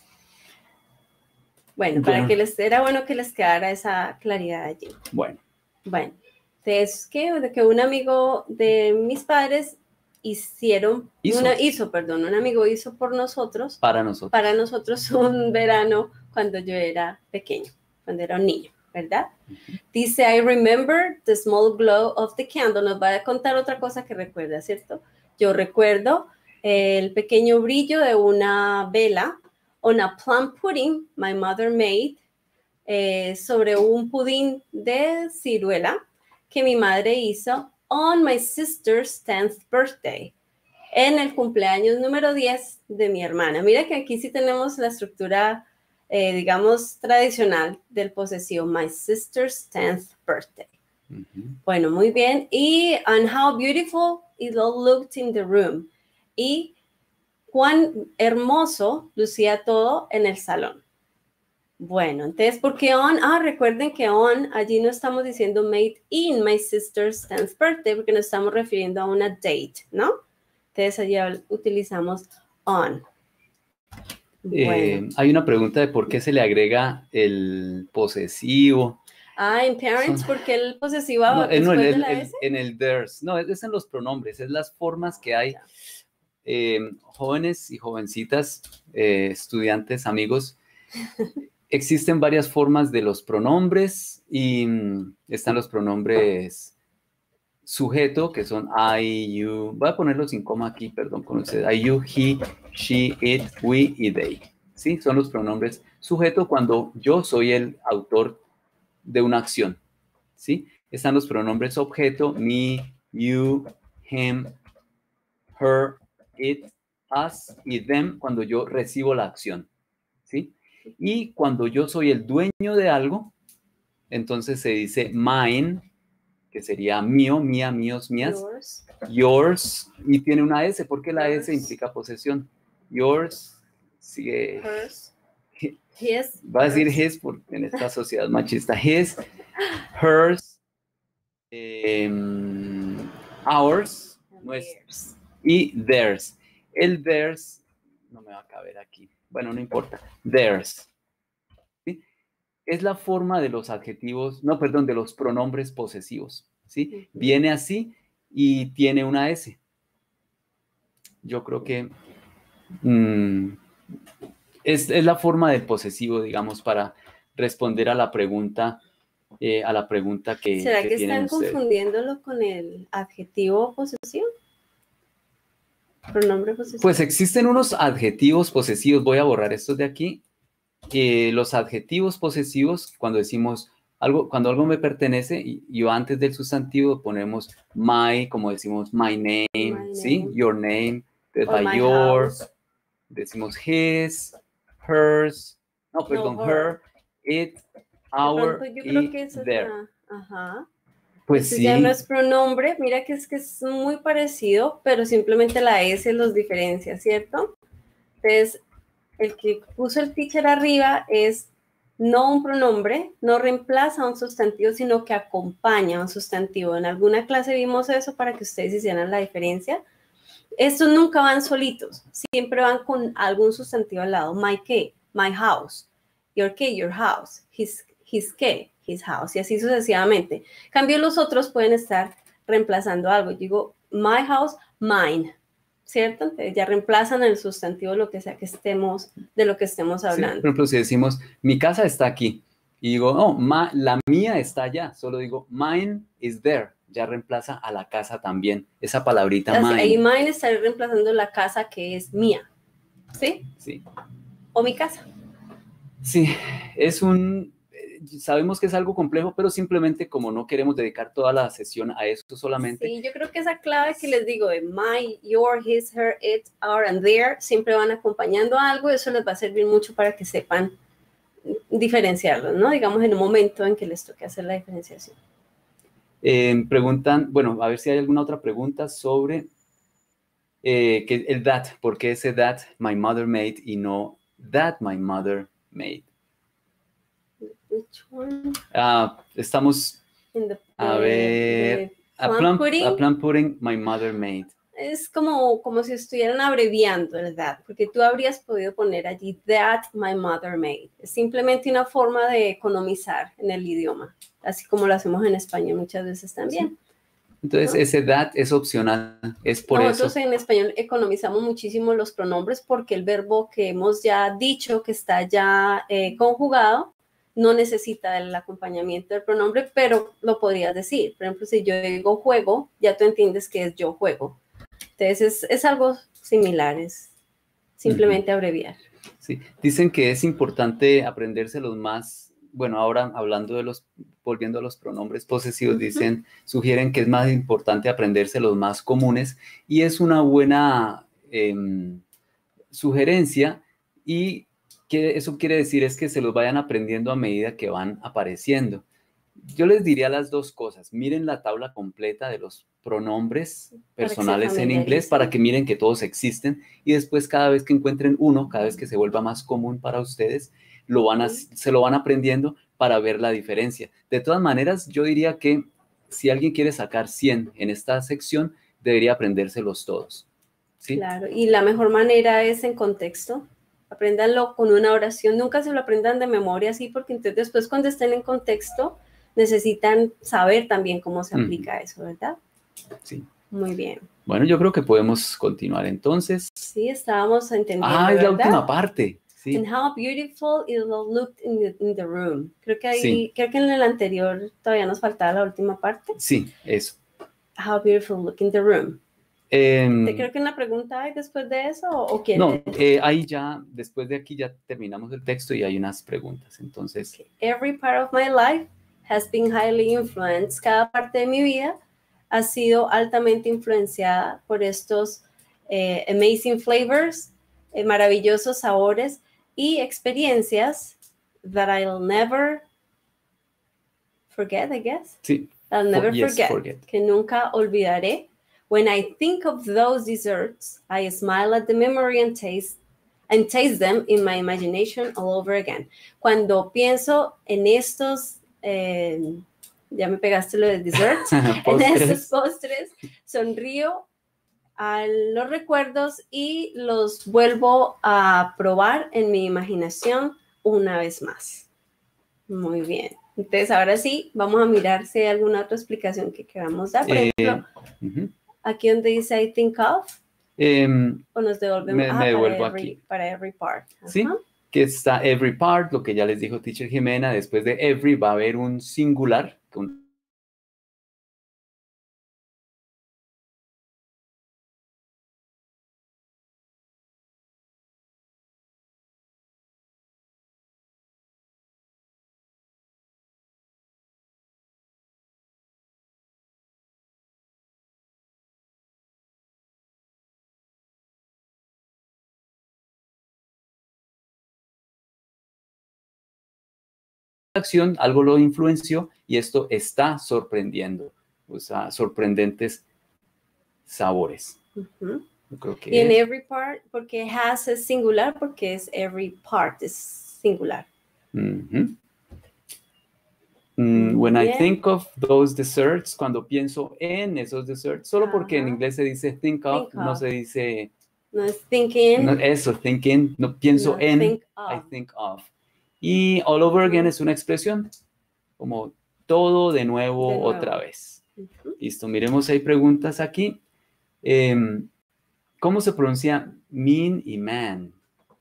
Bueno, para bueno. que les era bueno que les quedara esa claridad allí. Bueno. Bueno, es que, de que un amigo de mis padres hicieron, hizo. Una, hizo, perdón, un amigo hizo por nosotros. Para nosotros. Para nosotros un verano cuando yo era pequeño, cuando era un niño, ¿verdad? Uh-huh. Dice, I remember the small glow of the candle. Nos va a contar otra cosa que recuerda, ¿cierto? Yo recuerdo el pequeño brillo de una vela on a plum pudding my mother made, eh, sobre un pudín de ciruela que mi madre hizo on my sister's tenth birthday, en el cumpleaños número diez de mi hermana. Mira que aquí sí tenemos la estructura, eh, digamos, tradicional del posesivo, my sister's tenth birthday. Uh-huh. Bueno, muy bien. Y and how beautiful it all looked in the room. Y cuán hermoso lucía todo en el salón. Bueno, entonces, ¿por qué on? Ah, recuerden que on, allí no estamos diciendo made in my sister's tenth birthday, porque nos estamos refiriendo a una date, ¿no? Entonces, allí utilizamos on. Bueno. Eh, hay una pregunta de por qué se le agrega el posesivo. Ah, en parents, Son... ¿por qué el posesivo no, después no, el, de la el, S? En el theirs. No, es en los pronombres, es las formas que hay. Eh, jóvenes y jovencitas, eh, estudiantes, amigos, existen varias formas de los pronombres y mm, están los pronombres sujeto, que son I, you, voy a ponerlo sin coma aquí, perdón con ustedes, I, you, he, she, it, we y they, ¿sí? Son los pronombres sujeto cuando yo soy el autor de una acción, ¿sí? Están los pronombres objeto, me, you, him, her, it, us y them cuando yo recibo la acción, ¿sí? Y cuando yo soy el dueño de algo, entonces se dice mine, que sería mío, mía, míos, mías. Yours. Yours, y tiene una S, porque la Yours. S implica posesión. Yours, sigue. Hers. His. Va a decir hers. his, porque en esta sociedad machista. His, hers, eh, ours, nuestros, y theirs. El theirs, no me va a caber aquí. Bueno, no importa. Theirs. ¿Sí? Es la forma de los adjetivos, no, perdón, de los pronombres posesivos, ¿sí? Uh-huh. Viene así y tiene una S. Yo creo que mmm, es, es la forma del posesivo, digamos, para responder a la pregunta, eh, a la pregunta que ¿Será que, que están ustedes. Confundiéndolo con el adjetivo posesivo? Pronombre posesivo. Pues existen unos adjetivos posesivos, voy a borrar estos de aquí. Eh, los adjetivos posesivos, cuando decimos algo, cuando algo me pertenece, y yo antes del sustantivo ponemos my, como decimos my name, my ¿sí? Name. Your name, by your, house. Decimos his, hers, no, perdón, no, her. her, it, our, pronto, yo y creo que eso their. Es una, ajá. Pues Eso sí. ya no es pronombre, mira que es que es muy parecido, pero simplemente la S los diferencia, ¿cierto? Entonces, el que puso el teacher arriba es no un pronombre, no reemplaza a un sustantivo, sino que acompaña a un sustantivo. En alguna clase vimos eso para que ustedes hicieran la diferencia. Estos nunca van solitos, siempre van con algún sustantivo al lado. My qué, my house. Your qué, your house. His, his qué, his house, y así sucesivamente. En cambio, los otros pueden estar reemplazando algo. Yo digo, my house, mine, ¿cierto? Entonces ya reemplazan el sustantivo lo que sea que estemos, de lo que estemos hablando. Sí, por ejemplo, si decimos, mi casa está aquí, y digo, no, ma, la mía está allá, solo digo, mine is there, ya reemplaza a la casa también, esa palabrita Así, mine. ahí mine estaré reemplazando la casa que es mía, ¿sí? Sí. O mi casa. Sí, es un, sabemos que es algo complejo, pero simplemente como no queremos dedicar toda la sesión a eso solamente. Sí, yo creo que esa clave que les digo de my, your, his, her, it, our, and their, siempre van acompañando a algo, eso les va a servir mucho para que sepan diferenciarlos, ¿no? Digamos en un momento en que les toque hacer la diferenciación. Eh, preguntan, bueno, a ver si hay alguna otra pregunta sobre eh, que el that, ¿por qué ese that my mother made y no that my mother made? Which one? Ah, estamos, In the, a eh, ver, the a plum plum, pudding. a plum pudding my mother made. Es como, como si estuvieran abreviando el that, porque tú habrías podido poner allí that my mother made. Es simplemente una forma de economizar en el idioma, así como lo hacemos en español muchas veces también. Sí. Entonces, ¿no? Ese that es opcional, es por Nosotros eso. en español economizamos muchísimo los pronombres porque el verbo que hemos ya dicho que está ya eh, conjugado no necesita el acompañamiento del pronombre, pero lo podrías decir. Por ejemplo, si yo digo juego, ya tú entiendes que es yo juego. Entonces, es, es algo similar, es simplemente uh-huh. abreviar. Sí, dicen que es importante aprenderse los más, bueno, ahora hablando de los, volviendo a los pronombres posesivos, uh-huh. dicen, sugieren que es más importante aprenderse los más comunes y es una buena eh, sugerencia y que eso quiere decir es que se los vayan aprendiendo a medida que van apareciendo. Yo les diría las dos cosas. Miren la tabla completa de los pronombres personales en inglés para que miren que todos existen y después cada vez que encuentren uno, cada vez que se vuelva más común para ustedes, lo van a, se lo van aprendiendo para ver la diferencia. De todas maneras, yo diría que si alguien quiere sacar cien en esta sección, debería aprendérselos todos. ¿Sí? Claro, y la mejor manera es en contexto. Apréndanlo con una oración. Nunca se lo aprendan de memoria así, porque entonces después cuando estén en contexto necesitan saber también cómo se aplica uh-huh. eso, ¿verdad? Sí. Muy bien. Bueno, yo creo que podemos continuar entonces. Sí, estábamos entendiendo, Ah, es ¿verdad? la última parte. Sí. And how beautiful it looked in the, in the room. Creo que ahí, sí. creo que en el anterior todavía nos faltaba la última parte. Sí, eso. How beautiful look in the room. Eh, ¿Te creo que una pregunta hay después de eso o quieres? No, eh, ahí ya, después de aquí ya terminamos el texto y hay unas preguntas, entonces. Okay. Every part of my life has been highly influenced. Cada parte de mi vida ha sido altamente influenciada por estos eh, amazing flavors, eh, maravillosos sabores y experiencias that I'll never forget, I guess. Sí. I'll never For, yes, forget, forget. Que nunca olvidaré. When I think of those desserts, I smile at the memory and taste and taste them in my imagination all over again. Cuando pienso en estos, eh, ya me pegaste lo de desserts, en estos postres, sonrío a los recuerdos y los vuelvo a probar en mi imaginación una vez más. Muy bien. Entonces, ahora sí, vamos a mirar si hay alguna otra explicación que queramos dar. Por eh, ejemplo, uh-huh. aquí donde dice I think of, um, o nos devolvemos me, ah, me devuelvo para, every, aquí. para every part. Uh-huh. Sí, que está every part, lo que ya les dijo Teacher Jimena, después de every va a haber un singular, un acción, algo lo influenció y esto está sorprendiendo, o sea, sorprendentes sabores. Uh-huh. Yo creo que y en es. every part, porque has es singular, porque es every part, es singular. Uh-huh. Mm, when Bien. I think of those desserts, cuando pienso en esos desserts, solo Ajá. porque en inglés se dice think of, Think no of. se dice No es thinking. no, eso, thinking, no pienso No, en, think of. I think of. Y all over again es una expresión. como todo de nuevo, De nuevo. otra vez. Ujú. Listo, miremos, hay preguntas aquí. Eh, ¿Cómo se pronuncia mean y man?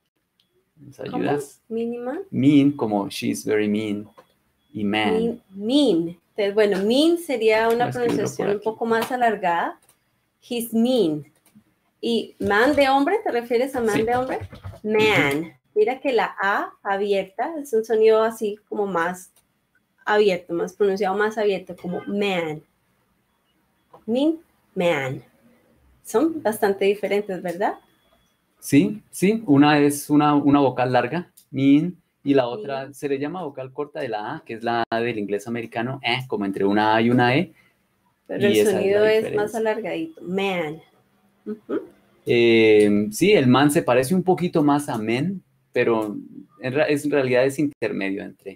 ¿Nos ¿Cómo? ayudas? Minimal. Mean, como she's very mean, y man. Mean. Mean. Entonces, bueno, mean sería Voy a una escribirlo pronunciación por un aquí. poco más alargada. He's mean. ¿Y man de hombre? ¿Te refieres a man Sí. de hombre? Man. Mira que la A abierta es un sonido así como más abierto, más pronunciado, más abierto, como man. Mean, man. Son bastante diferentes, ¿verdad? Sí, sí, una es una, una vocal larga, mean, y la otra Mean. se le llama vocal corta de la A, que es la A del inglés americano, eh, como entre una A y una E, Pero y el esa es la sonido es más diferencia. alargadito. Man. Ujú. Eh, sí, el man se parece un poquito más a men, pero en, ra- es, en realidad es intermedio entre.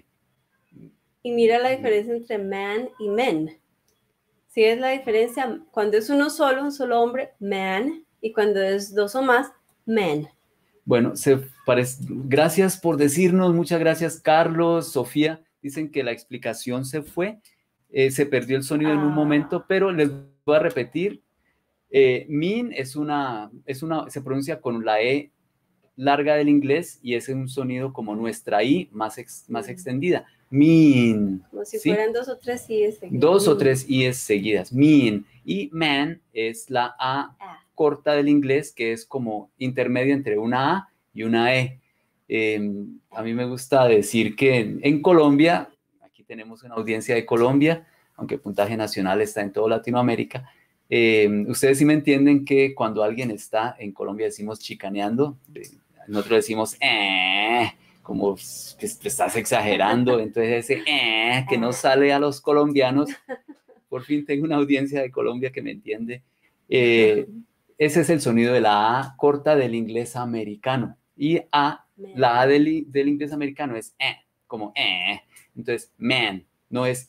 Y mira la diferencia entre man y men. Si es la diferencia, cuando es uno solo, un solo hombre, man, y cuando es dos o más, men. Bueno, se parece, gracias por decirnos, muchas gracias Carlos, Sofía, dicen que la explicación se fue, eh, se perdió el sonido en un momento, Ah, pero les voy a repetir, eh, mean es una, es una, se pronuncia con la E larga del inglés y es un sonido como nuestra I más, ex, más mm, extendida, mean, como si ¿sí? fueran dos o tres y Dos o seguidos. tres I's seguidas, mean, y man es la A Ah, corta del inglés, que es como intermedio entre una A y una E. Eh, a mí me gusta decir que en, en Colombia, aquí tenemos una audiencia de Colombia, aunque Puntaje Nacional está en toda Latinoamérica, eh, ustedes sí me entienden que cuando alguien está en Colombia decimos chicaneando, eh, nosotros decimos eh, como que te estás exagerando, entonces ese eh, que no sale a los colombianos, por fin tengo una audiencia de Colombia que me entiende. Eh, ese es el sonido de la A corta del inglés americano. Y A, la A del, del inglés americano es eh, como eh. Entonces, man, no es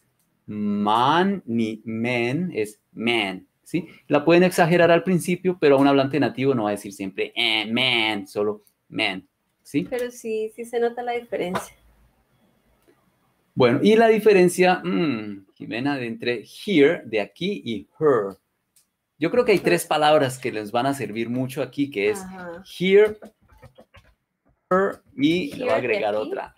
man ni men, es man. ¿Sí? La pueden exagerar al principio, pero a un hablante nativo no va a decir siempre eh, man, solo man. ¿Sí? pero sí, sí se nota la diferencia. Bueno, y la diferencia, mmm, Jimena, de entre here, de aquí, y her. Yo creo que hay tres palabras que les van a servir mucho aquí, que es Ajá. here, her, y le voy a Here de agregar aquí. otra,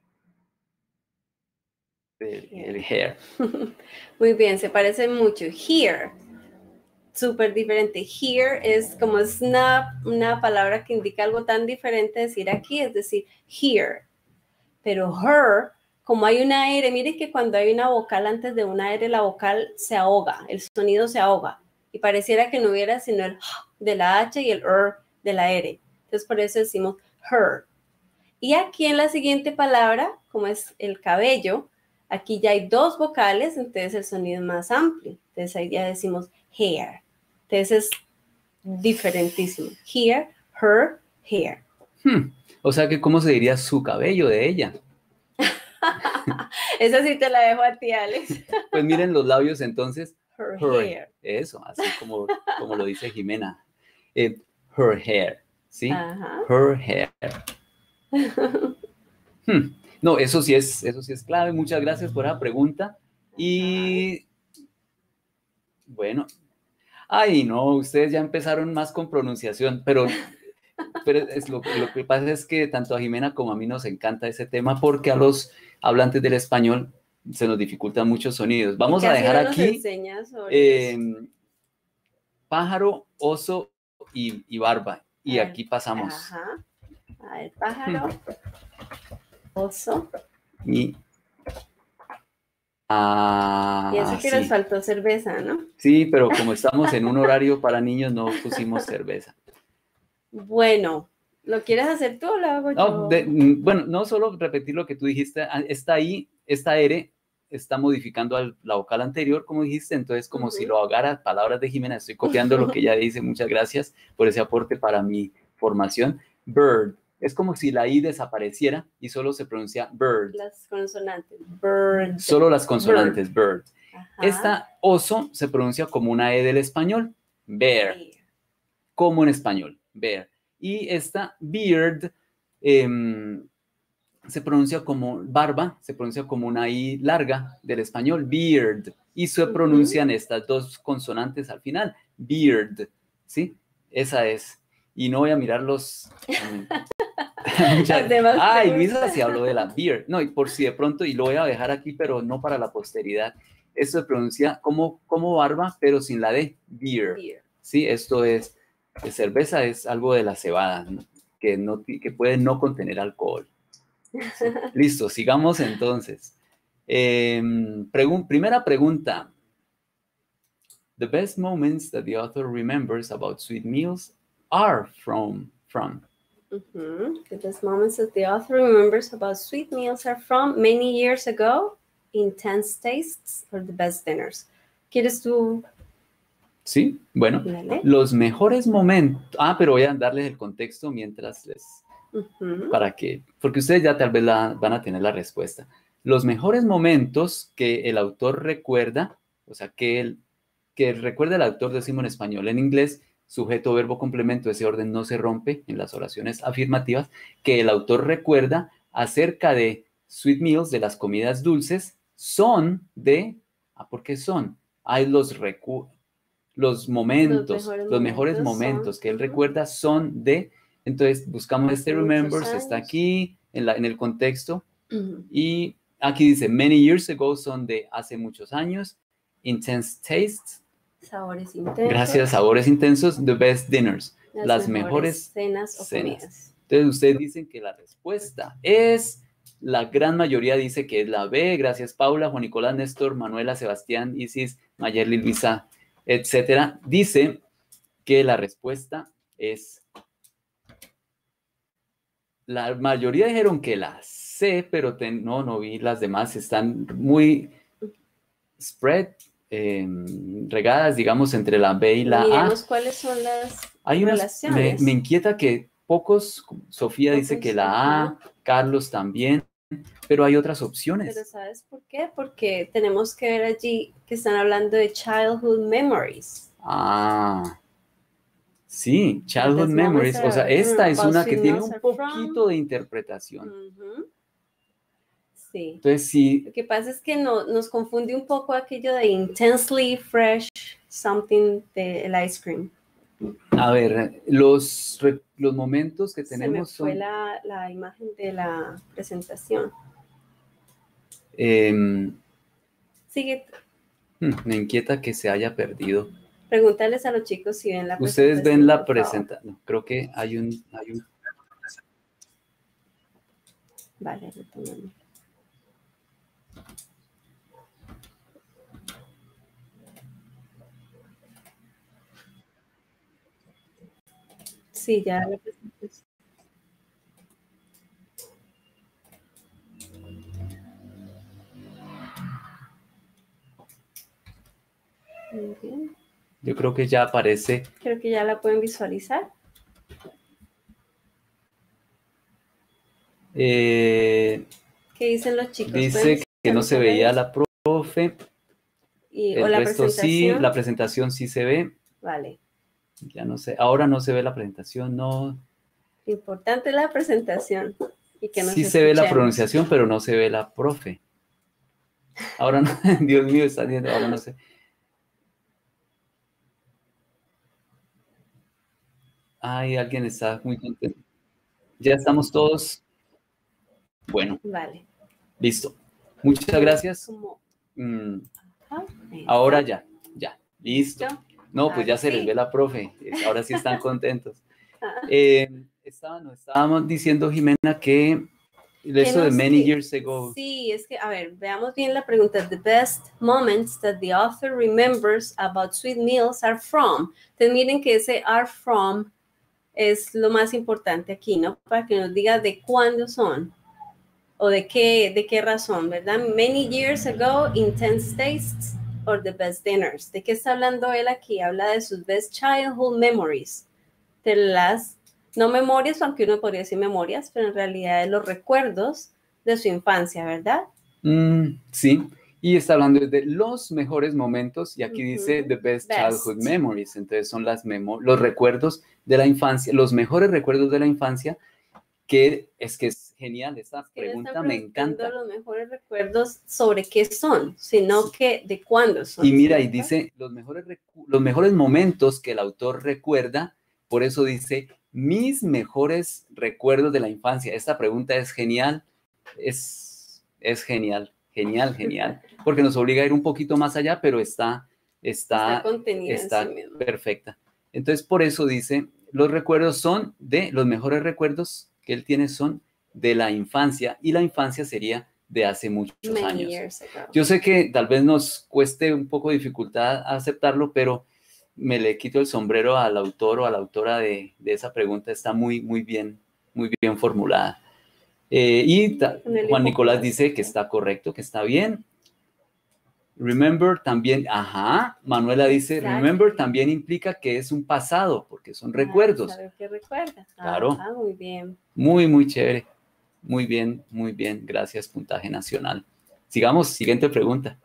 el, el Here. hair. Muy bien, se parecen mucho. Here, súper diferente. Here es como es una, una palabra que indica algo tan diferente decir aquí, es decir, here. Pero her, como hay una R, mire que cuando hay una vocal antes de una R, la vocal se ahoga, el sonido se ahoga. Y pareciera que no hubiera sino el de la H y el R de la R. Entonces por eso decimos her. Y aquí en la siguiente palabra, como es el cabello, aquí ya hay dos vocales, entonces el sonido es más amplio. Entonces ahí ya decimos hair. Entonces es diferentísimo. Here, her, hair. Hmm. O sea que, ¿cómo se diría su cabello de ella? Esa sí te la dejo a ti, Alex. Pues miren los labios entonces. Her, Her, hair. eso, así como, como lo dice Jimena. Eh, her hair, ¿sí? Ajá. Her hair. Hmm. No, eso sí es, eso sí es clave. Muchas gracias por la pregunta. Y bueno, ay, no, ustedes ya empezaron más con pronunciación, pero, pero es lo, lo que pasa es que tanto a Jimena como a mí nos encanta ese tema porque a los hablantes del español se nos dificultan muchos sonidos. Vamos a Casi dejar no nos aquí enseña sobre eh, eso. pájaro, oso y, y barba. Y Ver, aquí pasamos. ajá. A ver, pájaro, oso. Y, ah, Y eso que les sí. faltó cerveza, ¿no? Sí, pero como estamos en un horario para niños, no pusimos cerveza. Bueno, ¿lo quieres hacer tú o lo hago No, yo? de, bueno, no solo repetir lo que tú dijiste, está ahí, esta R está modificando al, la vocal anterior, como dijiste, entonces como uh-huh. si lo agarra palabras de Jimena, estoy copiando lo que ella dice, muchas gracias por ese aporte para mi formación. Bird, es como si la I desapareciera y solo se pronuncia bird. Las consonantes, bird. Solo las consonantes, bird. bird. Ajá. Esta oso se pronuncia como una E del español, bear, bear. Como en español, bear. Y esta beard, eh, se pronuncia como barba, se pronuncia como una I larga del español, beard, y se pronuncian uh-huh. estas dos consonantes al final, beard, ¿sí? Esa es. Y no voy a mirar los... Muchas... Ay, Luisa sí habló de la beard. No, y por si de pronto, y lo voy a dejar aquí, pero no para la posteridad. Esto se pronuncia como, como barba, pero sin la D, beer. beer. Sí, esto es, de cerveza es algo de la cebada, ¿no? que, no, que puede no contener alcohol. Sí. Listo, sigamos entonces. Eh, pregun primera pregunta. The best moments that the author remembers about sweet meals are from, from. Mm-hmm. The best moments that the author remembers about sweet meals are from many years ago, intense tastes, or the best dinners. ¿Quieres tú? Sí, bueno, ¿Dale? Los mejores momentos. Ah, pero voy a darles el contexto mientras les. Uh-huh. Para que, porque ustedes ya tal vez la, van a tener la respuesta. Los mejores momentos que el autor recuerda, o sea, que el, que recuerda el autor, decimos en español, en inglés, sujeto, verbo, complemento, ese orden no se rompe en las oraciones afirmativas, que el autor recuerda acerca de sweet meals, de las comidas dulces, son de, ah, ¿por qué son? Hay los recu los momentos, los mejores, los mejores momentos, momentos son, que él uh-huh. recuerda son de, entonces buscamos este remembers, está aquí en, la, en el contexto, uh-huh. y aquí dice, many years ago son de hace muchos años, intense tastes, sabores intensos. Gracias, sabores intensos, the best dinners, las, las mejores, mejores cenas o cenas. Comidas. Entonces ustedes dicen que la respuesta es, la gran mayoría dice que es la B, gracias Paula, Juan Nicolás, Néstor, Manuela, Sebastián, Isis, Mayerly, Luisa, etcétera. Dice que la respuesta es, la mayoría dijeron que la C, pero te, no, no vi las demás, están muy spread, eh, regadas, digamos, entre la B y la Miremos A. Miremos cuáles son las Hay unas, relaciones. Me, me inquieta que pocos, Sofía pocos, dice que la A, Carlos también, pero hay otras opciones. Pero ¿sabes por qué? Porque tenemos que ver allí que están hablando de childhood memories. Ah, sí, childhood memories. O sea, esta es una que tiene un poquito de interpretación. Uh-huh. Sí. Entonces, sí. Lo que pasa es que no, nos confunde un poco aquello de intensely fresh something del ice cream. A ver, los, los momentos que tenemos Se me fue son... la, la imagen de la presentación. Eh, Sigue. Me inquieta que se haya perdido. Pregúntales a los chicos si ven la presentación. Ustedes ven la presentación. No, creo que hay un... Hay un... Vale, retomemos. Sí, ya la presentación. Muy bien. Yo creo que ya aparece. Creo que ya la pueden visualizar. Eh, ¿Qué dicen los chicos? Dice que no se veía la profe. Y, el o la resto sí, la presentación sí se ve. Vale. Ya no sé, ahora no se ve la presentación, no. Importante la presentación. Y que nos sí se ve la pronunciación, pero no se ve la profe. Ahora no, Dios mío, está viendo, ahora no sé. Ay, alguien está muy contento. Ya estamos todos. Bueno. Vale. Listo. Muchas gracias. Como... Mm, ahora ya, ya. Listo. No, pues ya se les ve la profe. Ahora sí están contentos. Eh, estaba, no, estábamos diciendo, Jimena, que eso de many years ago. Sí, es que, a ver, veamos bien la pregunta. The best moments that the author remembers about sweet meals are from. Entonces miren que ese are from es lo más importante aquí, ¿no? Para que nos diga de cuándo son o de qué, de qué razón, ¿verdad? Many years ago, intense tastes or the best dinners. ¿De qué está hablando él aquí? Habla de sus best childhood memories, de las, no memorias, aunque uno podría decir memorias, pero en realidad de los recuerdos de su infancia, ¿verdad? Mm, sí, y está hablando de los mejores momentos, y aquí uh-huh. dice the best, best childhood memories, entonces son las memo los recuerdos de la infancia, los mejores recuerdos de la infancia, que es que es genial, esta Es que no pregunta están me encanta. los mejores recuerdos sobre qué son, sino que de cuándo son. Y mira, y ¿cierto? dice los mejores, recu- los mejores momentos que el autor recuerda, por eso dice mis mejores recuerdos de la infancia. Esta pregunta es genial, es, es genial, genial, genial, porque nos obliga a ir un poquito más allá, pero está, está, Está contenida está en sí mismo. perfecta. Entonces, por eso dice, los recuerdos son de, los mejores recuerdos que él tiene son de la infancia, y la infancia sería de hace muchos Many años. years ago. Yo sé que tal vez nos cueste un poco de dificultad aceptarlo, pero me le quito el sombrero al autor o a la autora de, de esa pregunta. Está muy, muy bien, muy bien formulada. Eh, y ta- Juan Nicolás dice que está correcto, que está bien. Remember también, ajá, Manuela dice, Exacto. remember también implica que es un pasado, porque son Ah, recuerdos. ¿sabe qué recuerda? Claro. Ah, muy bien. Muy, muy chévere. Muy bien, muy bien. Gracias, Puntaje Nacional. Sigamos, siguiente pregunta.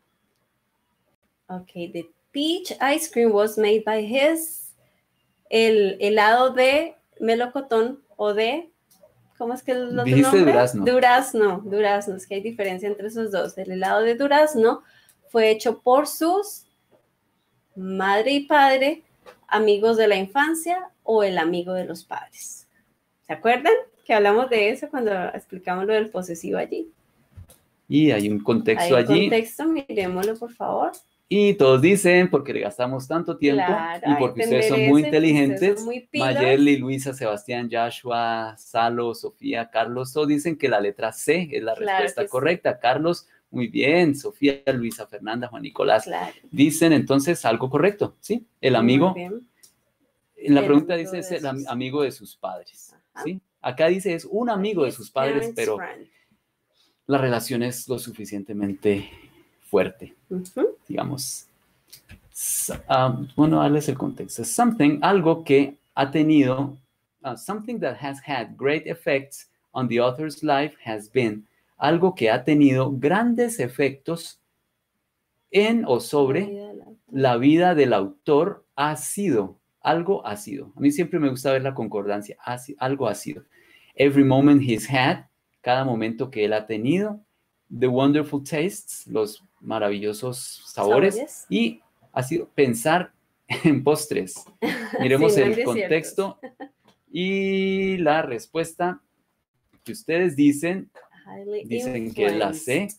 Okay, the peach ice cream was made by his, el helado de melocotón o de, ¿cómo es que el otro Dijiste nombre? durazno. Durazno, durazno, es que hay diferencia entre esos dos. El helado de durazno fue hecho por sus madre y padre, amigos de la infancia o el amigo de los padres. ¿Se acuerdan que hablamos de eso cuando explicamos lo del posesivo allí? Y hay un contexto Hay un allí. contexto, miremoslo por favor. Y todos dicen, porque le gastamos tanto tiempo, Claro, y porque ustedes son muy inteligentes, muy Mayerly, Luisa, Sebastián, Joshua, Salo, Sofía, Carlos, todos dicen que la letra C es la Claro respuesta que sí. correcta. Carlos, muy bien. Sofía, Luisa, Fernanda, Juan Nicolás, Claro. dicen entonces algo correcto, ¿sí? El Muy amigo, bien. en la El pregunta amigo dice es de el am- sus- amigo de sus padres, Ajá. ¿sí? Acá dice es un amigo de His sus padres, parents' pero friend. la relación es lo suficientemente fuerte, Ujú. digamos. S- um, bueno, darles el contexto. Something, algo que ha tenido, uh, something that has had great effects on the author's life has been, algo que ha tenido grandes efectos en o sobre La vida del autor. la vida del autor ha sido, algo ha sido. A mí siempre me gusta ver la concordancia, ha si- algo ha sido. Every moment he's had, cada momento que él ha tenido. The wonderful tastes, los maravillosos sabores. Sabores. Y ha sido pensar en postres. Miremos Sí, no en el desiertos. contexto y la respuesta que ustedes dicen, Highly dicen que es la C. influenced.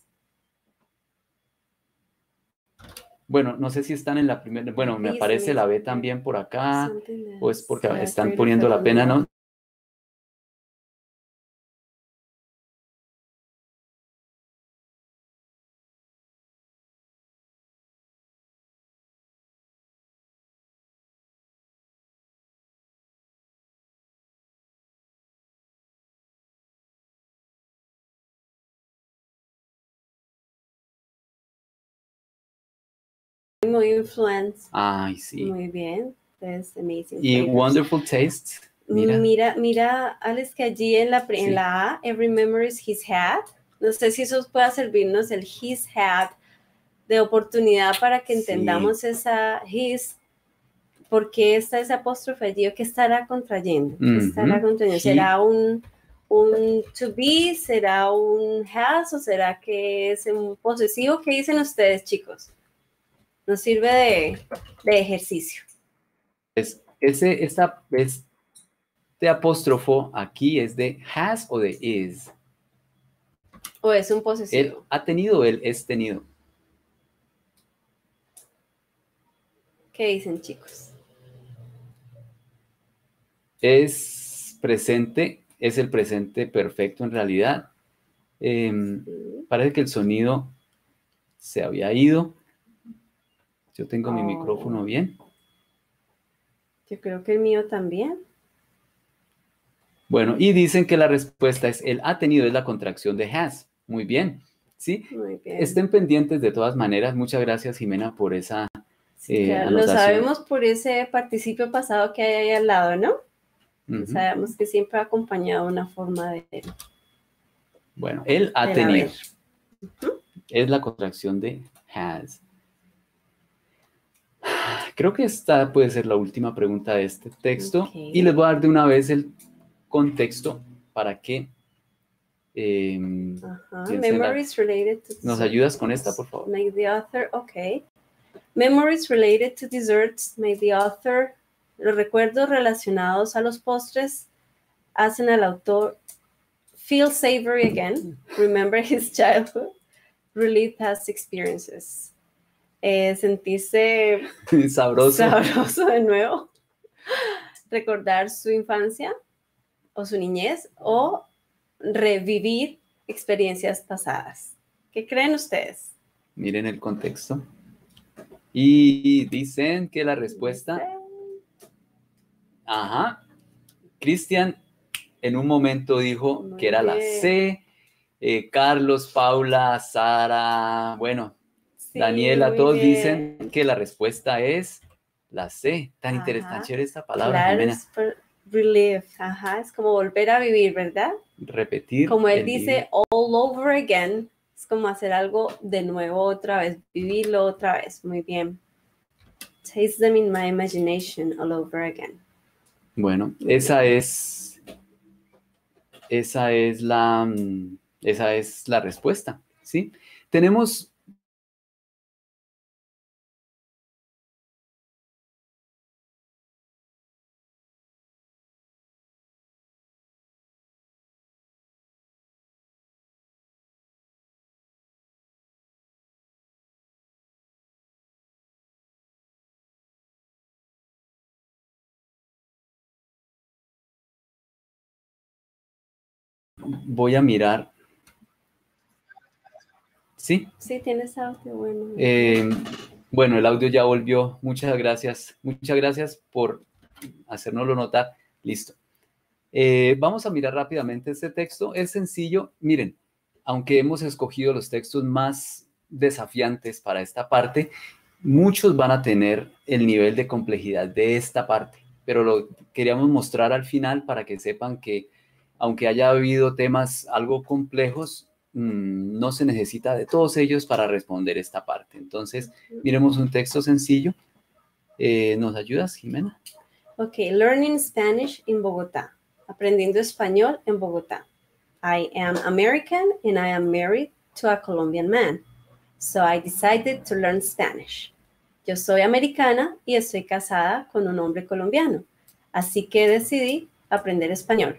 Bueno, no sé si están en la primera, bueno, me These aparece la B amazing también por acá, Something that pues porque has están great poniendo la effect on pena, the ¿no? Muy influenced. Ay, sí. Muy bien. There's amazing Y flavors. Wonderful Tastes, mira. Mira, mira, Alex, que allí en la, pri- en Sí. la A, every memories he's had. No sé si eso pueda servirnos el he's had de oportunidad para que Sí. entendamos esa his, por qué está ese apóstrofe allí o qué estará contrayendo. ¿Qué estará Ujú. contrayendo? He- ¿Será un, un to be? ¿Será un has? ¿O será que es un posesivo? ¿Qué dicen ustedes, chicos? Nos sirve de, de ejercicio. Es, ese, esta, este apóstrofo aquí es de has o de is. ¿O es un Él posesivo? ha tenido, él es tenido. ¿Qué dicen, chicos? Es presente, es el presente perfecto en realidad. Eh, Sí. parece que el sonido se había ido. Yo tengo mi Oh. micrófono bien. Yo creo que el mío también. Bueno, y dicen que la respuesta es el ha tenido, es la contracción de has. Muy bien, ¿sí? Muy bien. Estén pendientes de todas maneras. Muchas gracias, Jimena, por esa Sí, eh, claro, lo anotación. sabemos por ese participio pasado que hay ahí al lado, ¿no? Ujú. Sabemos que siempre ha acompañado una forma de... Bueno, él ha de la tenido. vez. Es la contracción de has. Creo que esta puede ser la última pregunta de este texto. Ok. Y les voy a dar de una vez el contexto para que eh, uh-huh. Memories related to ¿Nos ayudas con esta, por favor? May the author, okay. Memories related to desserts, may the author, los recuerdos relacionados a los postres hacen al autor feel savory again, remember his childhood, relive past experiences. Eh, sentirse sabroso. sabroso de nuevo, recordar su infancia o su niñez o revivir experiencias pasadas. ¿Qué creen ustedes? Miren el contexto. Y dicen que la respuesta... Ajá. Cristian en un momento dijo Muy que era bien. La C. Eh, Carlos, Paula, Sara, bueno, sí, Daniela, todos bien. Dicen que la respuesta es la C. Tan interesante, chévere esta palabra, claro, Jimena. Es por relive, ajá, es como volver a vivir, ¿verdad? Repetir. Como él dice, vivir. All over again, es como hacer algo de nuevo otra vez, vivirlo otra vez, muy bien. Taste them in my imagination all over again. Bueno, esa es, esa es la, esa es la respuesta, ¿sí? Tenemos... Voy a mirar. ¿Sí? Sí, tienes audio, bueno. Eh, bueno, el audio ya volvió. Muchas gracias. Muchas gracias por hacérnoslo notar. Listo. Eh, vamos a mirar rápidamente este texto. Es sencillo. Miren, aunque hemos escogido los textos más desafiantes para esta parte, muchos van a tener el nivel de complejidad de esta parte. Pero lo queríamos mostrar al final para que sepan que aunque haya habido temas algo complejos, mmm, no se necesita de todos ellos para responder esta parte. Entonces, miremos un texto sencillo. Eh, ¿Nos ayudas, Jimena? Ok, Learning Spanish in Bogotá. Aprendiendo español en Bogotá. I am American and I am married to a Colombian man. So I decided to learn Spanish. Yo soy americana y estoy casada con un hombre colombiano. Así que decidí aprender español.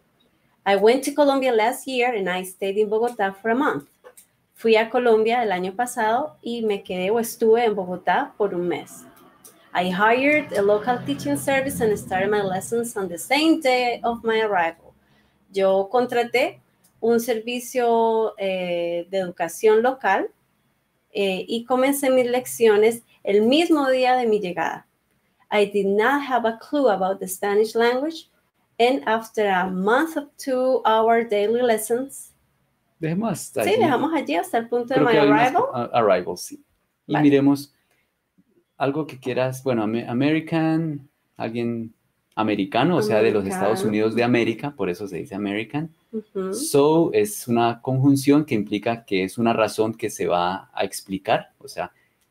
I went to Colombia last year and I stayed in Bogotá for a month. Fui a Colombia el año pasado y me quedé o estuve en Bogotá por un mes. I hired a local teaching service and started my lessons on the same day of my arrival. Yo contraté un servicio eh, de educación local eh, y comencé mis lecciones el mismo día de mi llegada. I did not have a clue about the Spanish language. And after a month of two-hour daily lessons, dejemos hasta sí, allí. dejamos allí hasta el punto Creo de my arrival. Unas, uh, arrival, sí. Y vale. Miremos algo que quieras, bueno, American, alguien americano, o sea, de los Estados Unidos de América, por eso se dice American. Uh-huh. So es una conjunción que implica que es una razón que se va a explicar, o sea,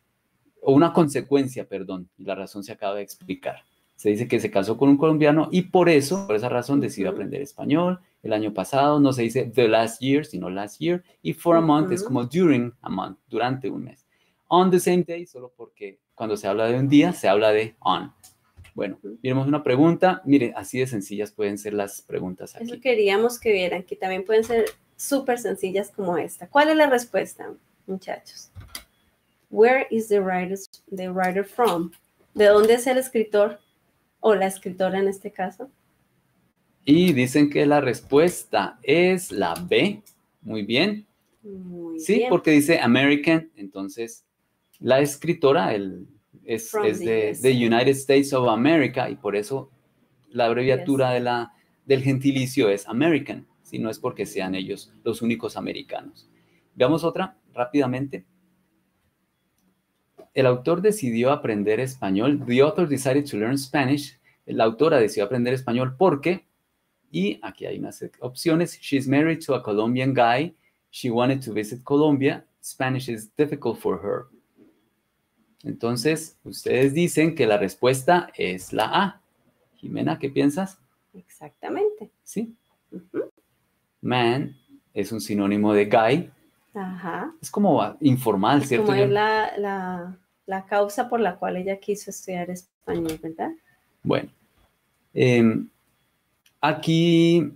o una consecuencia, perdón, y la razón se acaba de explicar. Se dice que se casó con un colombiano y por eso, por esa razón, decidió uh-huh. aprender español. El año pasado no se dice the last year, sino last year. Y for a uh-huh. month es como during a month, durante un mes. On the same day, solo porque cuando se habla de un día, se habla de on. Bueno, miremos una pregunta. Miren, así de sencillas pueden ser las preguntas aquí. Eso queríamos que vieran, que también pueden ser súper sencillas como esta. ¿Cuál es la respuesta, muchachos? Where is the writer, the writer from? ¿De dónde es el escritor? O la escritora en este caso. Y dicen que la respuesta es la B. Muy bien. Muy sí, bien. Porque dice American, entonces la escritora el, es, es de, de United States of America y por eso la abreviatura yes. de la, del gentilicio es American, si no es porque sean ellos los únicos americanos. Veamos otra rápidamente. El autor decidió aprender español. The author decided to learn Spanish. La autora decidió aprender español porque, y aquí hay unas opciones, she's married to a Colombian guy. She wanted to visit Colombia. Spanish is difficult for her. Entonces, ustedes dicen que la respuesta es la A. Jimena, ¿qué piensas? Exactamente. Sí. Uh-huh. Man es un sinónimo de guy. Ajá. Es como informal, Es ¿cierto? como Yo- es la, la, la causa por la cual ella quiso estudiar español, ¿verdad? Bueno, em, aquí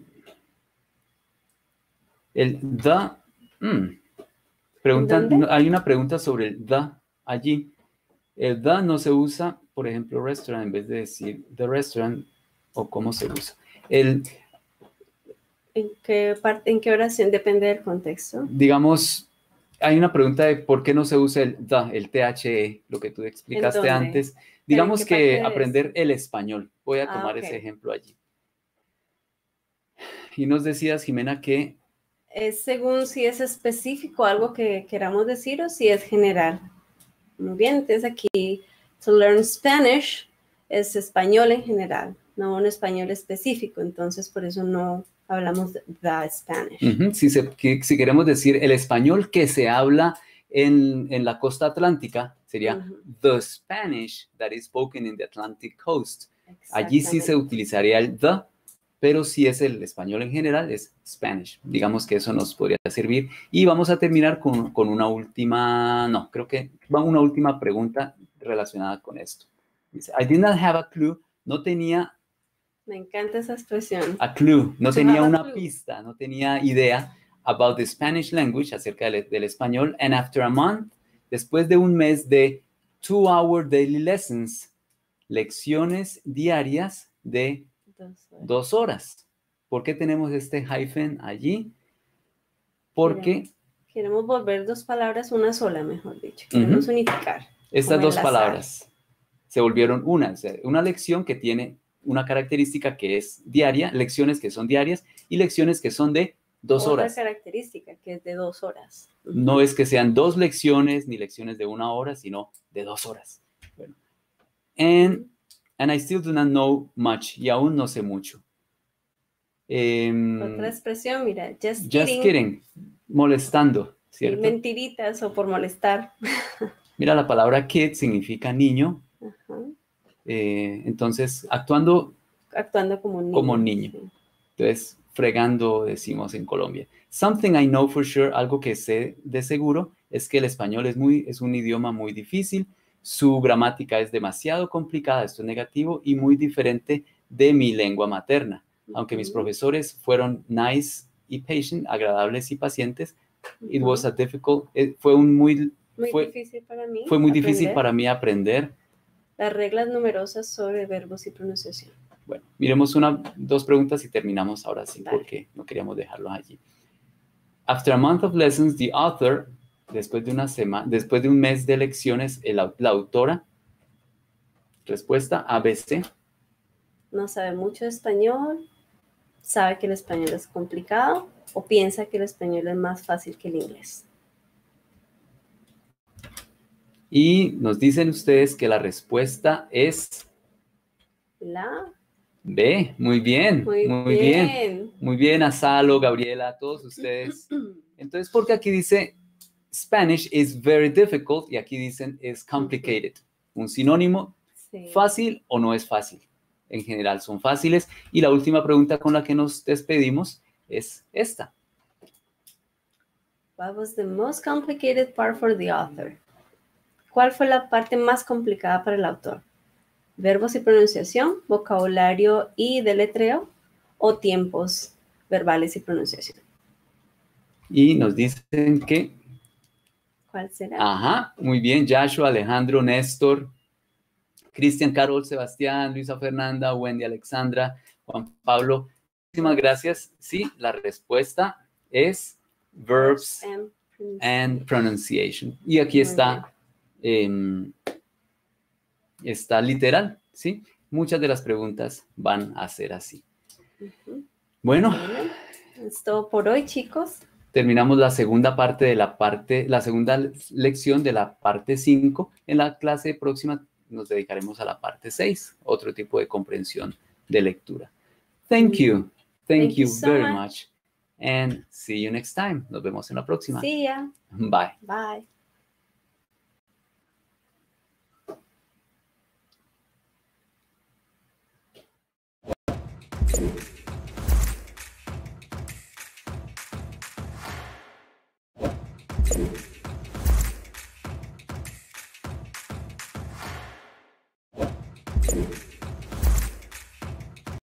el the, mm, ¿En preguntan, dónde? no, hay una pregunta sobre el the allí. El the no se usa, por ejemplo, restaurant, en vez de decir the restaurant, o cómo se usa. El, ¿En qué parte, en qué oración? Depende del contexto. digamos, hay una pregunta de por qué no se usa el the, el the, lo que tú ¿En explicaste dónde? antes. ¿Pero en Digamos qué parte que de aprender esto? el español. Voy a Ah, tomar ok. ese ejemplo allí. Y nos decías, Jimena, que Es según si es específico algo que queramos decir o si es general. Muy bien, entonces aquí, to learn Spanish es español en general, no un español específico, entonces por eso no hablamos de the Spanish. ujú, si, se- que- si queremos decir el español que se habla en, en la costa atlántica, sería Ujú, the Spanish that is spoken in the Atlantic coast. Allí sí se exactamente. utilizaría el the, pero si es el español en general, es Spanish. Digamos que eso nos podría servir. Y vamos a terminar con, con una última, no, creo que va una última pregunta relacionada con esto. Dice, I did not have a clue, no tenía Me encanta esa expresión. a clue, no To tenía have a una clue. pista, no tenía idea about the Spanish language, acerca del, del español, and after a month, después de un mes de two-hour daily lessons, lecciones diarias de Dos horas. dos horas. ¿Por qué tenemos este hyphen allí? Porque Queremos, queremos volver dos palabras una sola, mejor dicho. Queremos ujú, unificar, estas como dos enlazar. palabras se volvieron una, o sea, una lección que tiene una característica que es diaria, lecciones que son diarias y lecciones que son de dos Otra horas. característica que es de dos horas. Ujú. No es que sean dos lecciones ni lecciones de una hora, sino de dos horas. Bueno. And, and I still do not know much. Y aún no sé mucho. Em, Otra expresión, mira, just just kidding. kidding. Molestando, Sí, ¿cierto? mentiritas o por molestar. Mira, la palabra kid significa niño. Ajá. eh, entonces, actuando Actuando como un niño. como niño. Sí. Entonces, fregando, decimos en Colombia. Something I know for sure, algo que sé de seguro, es que el español es, muy, es un idioma muy difícil, su gramática es demasiado complicada, esto es negativo, y muy diferente de mi lengua materna. Aunque mis Ujú. profesores fueron nice y patient, agradables y pacientes, it Ujú. was a difficult, eh, fue un muy, Muy fue, difícil para mí fue muy aprender difícil para mí aprender. las reglas numerosas sobre verbos y pronunciación. Bueno, miremos una, dos preguntas y terminamos ahora sí, Vale. porque no queríamos dejarlos allí. After a month of lessons, the author, después de una semana, después de un mes de lecciones, el, la autora, respuesta A B C. No sabe mucho de español, sabe que el español es complicado o piensa que el español es más fácil que el inglés. Y nos dicen ustedes que la respuesta es La. B. Muy bien, Muy, muy bien. bien. Muy bien, Asalo, Gabriela, todos ustedes. Entonces, porque aquí dice Spanish is very difficult y aquí dicen is complicated. Un sinónimo, Sí. fácil o no es fácil. En general son fáciles. Y la última pregunta con la que nos despedimos es esta. What was the most complicated part for the author? ¿Cuál fue la parte más complicada para el autor? ¿Verbos y pronunciación, vocabulario y deletreo o tiempos verbales y pronunciación? Y nos dicen que, ¿Cuál será? ajá, muy bien, Joshua, Alejandro, Néstor, Cristian, Carol, Sebastián, Luisa Fernanda, Wendy, Alexandra, Juan Pablo. Muchísimas gracias. Sí, la respuesta es verbs and and pronunciation. Y aquí Muy está, eh, está literal, ¿sí? Muchas de las preguntas van a ser así. Uh-huh. Bueno, Bueno, es todo por hoy, chicos. terminamos la segunda parte de la parte, la segunda lección de la parte cinco. En la clase próxima nos dedicaremos a la parte seis, otro tipo de comprensión de lectura. Thank you. Thank, Thank you you so very much. much. And see you next time. Nos vemos en la próxima. See ya. Bye. Bye.